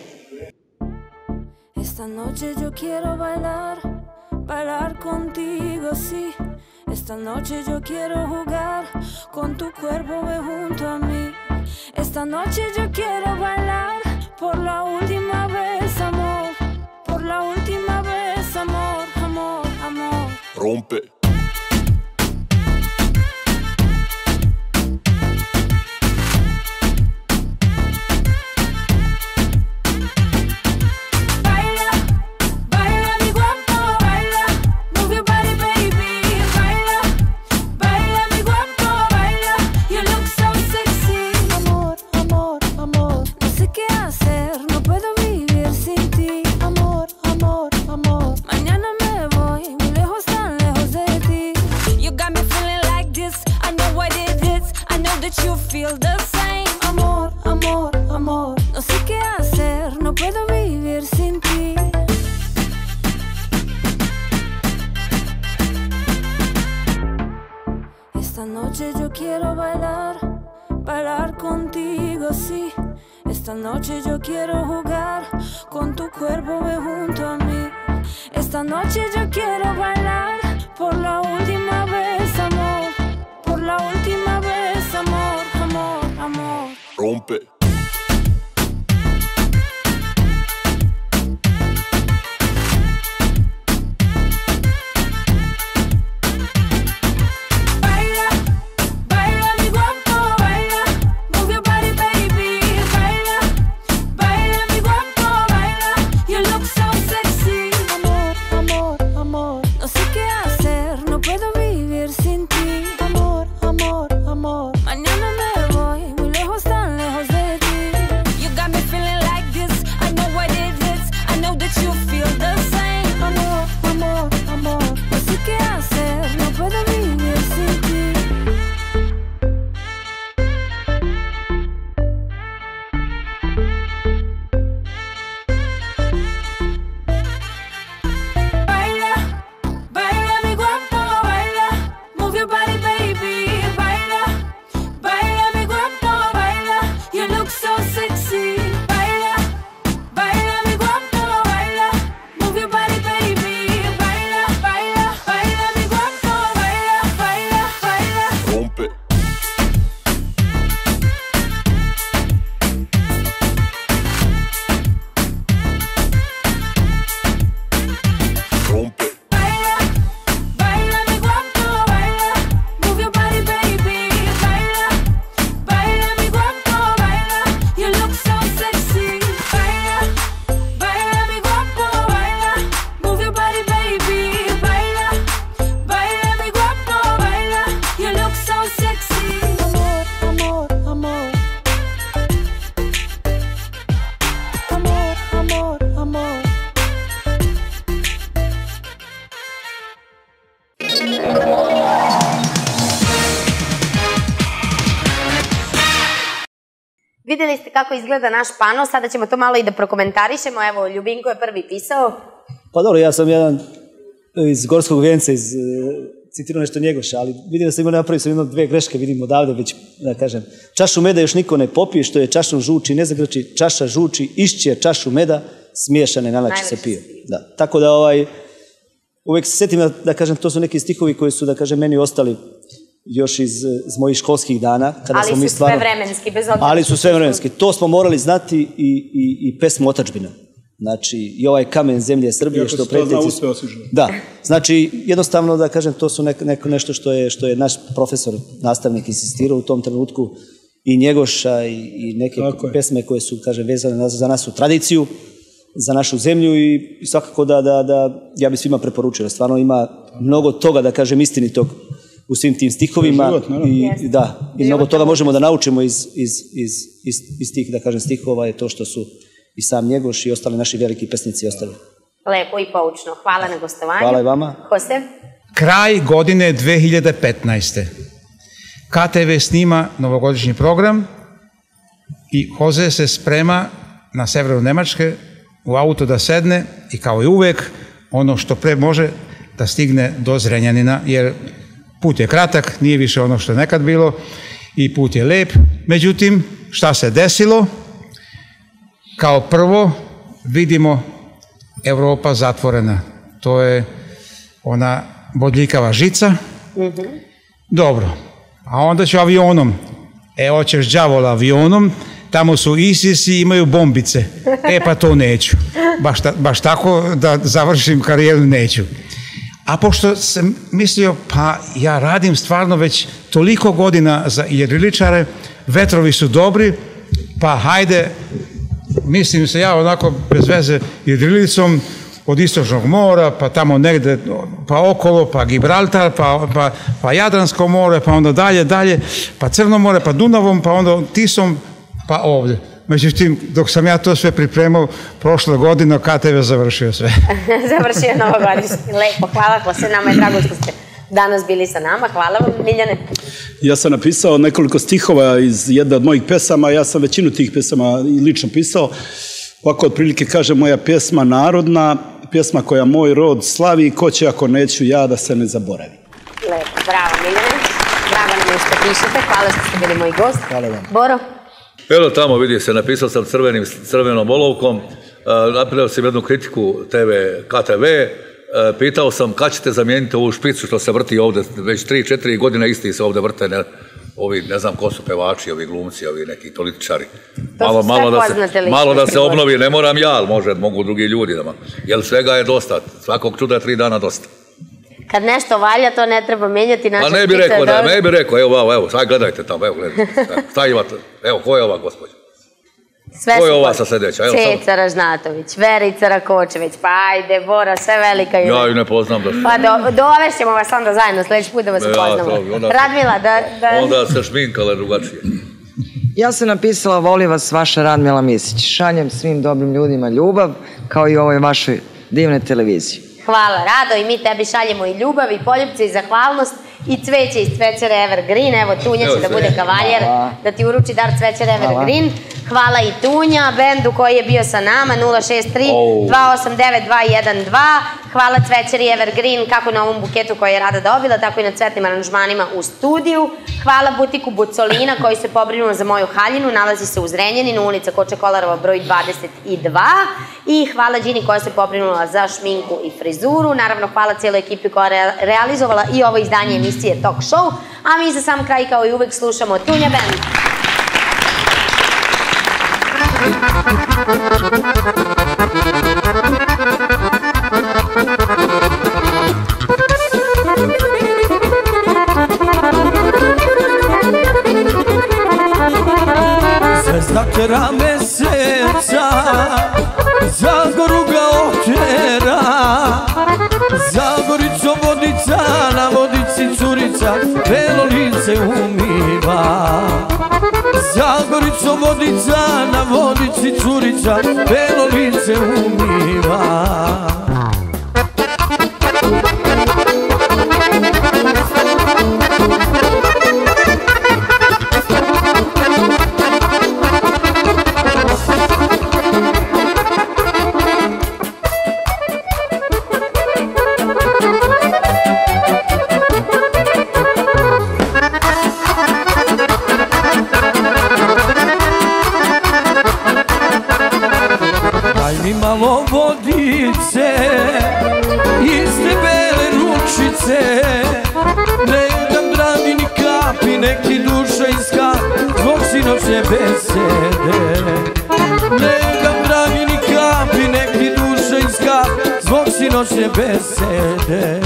[SPEAKER 14] Esta noche yo quiero bailar, bailar contigo, sí. Esta noche yo quiero jugar con tu cuerpo junto a mí. Esta noche yo quiero bailar por la última vez, amor. Por la última vez, amor, amor, amor.
[SPEAKER 15] Rompe.
[SPEAKER 14] You feel the same, amor, amor, amor. No sé qué hacer, no puedo vivir sin ti. Esta noche yo quiero bailar, bailar contigo, sí. Esta noche yo quiero jugar con tu cuerpo junto a mí. Esta noche yo quiero bailar por la última vez, amor. Por la última vez, amor, amor, amor.
[SPEAKER 15] Rompe.
[SPEAKER 1] Videli ste kako izgleda naš pano, sada ćemo to malo i da prokomentarišemo. Evo, Ljubinko je prvi pisao.
[SPEAKER 7] Pa dobro, ja sam jedan iz Gorskog Vijenca, iz, citirao nešto Njegoša, ali vidim da sam imao napravio sam jedno dve greške, vidim odavde već, da kažem, čašu meda još niko ne popije, što je čašom žuči ne zagrči, čaša žuči, išće čašu meda, smiješane na način se pije. Da. Tako da ovaj, uvijek se sjetim da, da kažem, to su neki stihovi koji su, da kažem, meni ostali još iz, iz mojih školskih dana. Kada
[SPEAKER 1] ali
[SPEAKER 7] smo
[SPEAKER 1] su
[SPEAKER 7] mi stvarno,
[SPEAKER 1] sve vremenski, bez obzira.
[SPEAKER 7] Ali su sve vremenski. To smo morali znati i, i, i pesmu Otadžbina. Znači, i ovaj kamen zemlje Srbije, što pretjeci... Da, znači, jednostavno, da kažem, to su neko, neko nešto što je, što je naš profesor, nastavnik insistirao u tom trenutku, i Njegoša i, i neke Tako pesme koje su, kažem, vezane za našu tradiciju, za našu zemlju i, i svakako da, da, da ja bi svima preporučio. Stvarno ima mnogo toga, da kažem, istinitog u svim tim stihovima. Život, i, da, i mnogo toga možemo da naučimo iz, iz, iz, iz, iz tih, da kažem, stihova je to što su i sam Njegoš i ostali naši veliki pesnici ostali.
[SPEAKER 1] Lepo i poučno. Hvala na gostovanju.
[SPEAKER 7] Hvala i vama.
[SPEAKER 1] Jose?
[SPEAKER 8] Kraj godine dve hiljade petnaeste. K T V snima novogodišnji program i Jose se sprema na severu Nemačke u auto da sedne i kao i uvek ono što pre može da stigne do Zrenjanina, jer put je kratak, nije više ono što je nekad bilo i put je lep. Međutim, šta se desilo? Kao prvo vidimo Evropa zatvorena. To je ona bodljikava žica. Mm-hmm. Dobro. A onda ću avionom. E, hoćeš đavola avionom, tamo su ISIS i imaju bombice. E, pa to neću. Baš, ta, baš tako da završim karijeru neću. A pošto sam mislio, pa ja radim stvarno već toliko godina za jedriličare, vetrovi su dobri, pa hajde, mislim se ja onako bez veze jedrilicom od Istočnog mora, pa tamo negde, pa okolo, pa Gibraltar, pa, pa, pa Jadransko more, pa onda dalje, dalje, pa Crno more, pa Dunavom, pa onda Tisom, pa ovdje. Međutim, dok sam ja to sve pripremao, prošle godine K T V završio sve.
[SPEAKER 1] Završio novogodišnji. Lepo, hvala, Jose, nama je drago što ste danas bili sa nama. Hvala vam, Miljane.
[SPEAKER 6] Ja sam napisao nekoliko stihova iz jedne od mojih pesama, ja sam većinu tih pesama lično pisao. Ovako otprilike kaže moja pjesma narodna, pjesma koja moj rod slavi, ko će ako neću ja da se ne zaboravi.
[SPEAKER 1] Lepo, bravo Miljane, drago nam je što pišete, hvala što ste bili moj gost.
[SPEAKER 7] Hvala vam.
[SPEAKER 1] Boro?
[SPEAKER 3] Evo tamo vidi se, napisao sam crvenim, crvenom olovkom, uh, napravio sam jednu kritiku T V, K T V, uh, pitao sam kad ćete zamijeniti ovu špicu što se vrti ovde, već tri četiri godine isti se ovde vrte, ne, ovi, ne znam ko su pevači, ovi glumci, ovi neki političari. Malo, malo, da se, malo da se obnovi, ne moram ja, ali može, mogu drugi ljudi, da, jer svega je dosta, svakog čuda tri dana dosta.
[SPEAKER 1] Kad nešto valja, to ne treba menjati.
[SPEAKER 3] Pa ne bi rekao, ne, ne bi rekao, evo, evo, evo, sad gledajte tamo, evo, gledajte, šta imate, evo, ko je ova gospođa? Ko je ova sa sljedeća?
[SPEAKER 1] Ceca Ražnatović, Verica Rakočević, pa ajde, Bora, sve velika ima.
[SPEAKER 3] Ja ju ne poznam. Da...
[SPEAKER 1] Pa do, dovešćemo vas onda zajedno, sljedeći put da vas upoznamo. Ja, onda, Radmila, da, da...
[SPEAKER 3] Onda se šminkale drugačije.
[SPEAKER 5] Ja sam napisala, voli vas vaša Radmila Misić. Šaljem svim dobrim ljudima ljubav, kao i ovoj vašoj divne televiziji.
[SPEAKER 1] Hvala, Rado, i mi tebi šaljemo i ljubav, i poljubce, i zahvalnost, i cveće iz cvećara Evergreen. Evo, Tunja će da bude kavaljer, da ti uruči dar cvećara Evergreen. Hvala i Tunja, bendu koji je bio sa nama, nula šest tri dva osam devet dva jedan dva. Hvala cvećari Evergreen, kako na ovom buketu koji je Rada dobila, tako i na cvetnim aranžmanima u studiju. Hvala butiku Bucolina koji se pobrinuo za moju haljinu, nalazi se u Zrenjaninu, ulica Koče Kolarova, broj dvadeset dva. I hvala Đini koja se pobrinula za šminku i frizuru. Naravno, hvala cijeloj ekipi koja je realizovala i ovo izdanje emisije Talk Show. A mi za sam kraj, kao i uvek, slušamo Tunja Band.
[SPEAKER 4] Zvezda tera meseca, Zagoru ga otera, Zagorico vodica, na vodici curica, belo lice umiva. Zagorico vodica, na vodici curica, belo lice umiva. malo vodice, iste bele ručice, ne dam dragi ni kapi, nek ti duša iska zbog sinoćne besede. Ne dam dragi ni kapi, nek ti duša iska zbog sinoćne besede.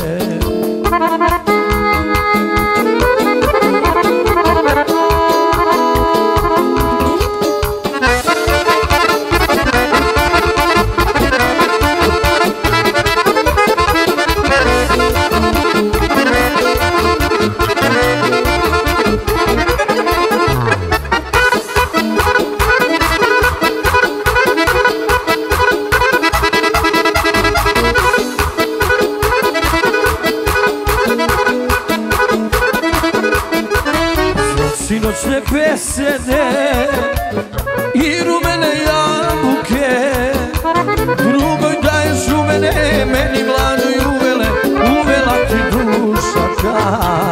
[SPEAKER 4] Sinoćne besede i rumene jabuke, drugoj daješ rumene, meni mladoj uvele, uvela ti duša.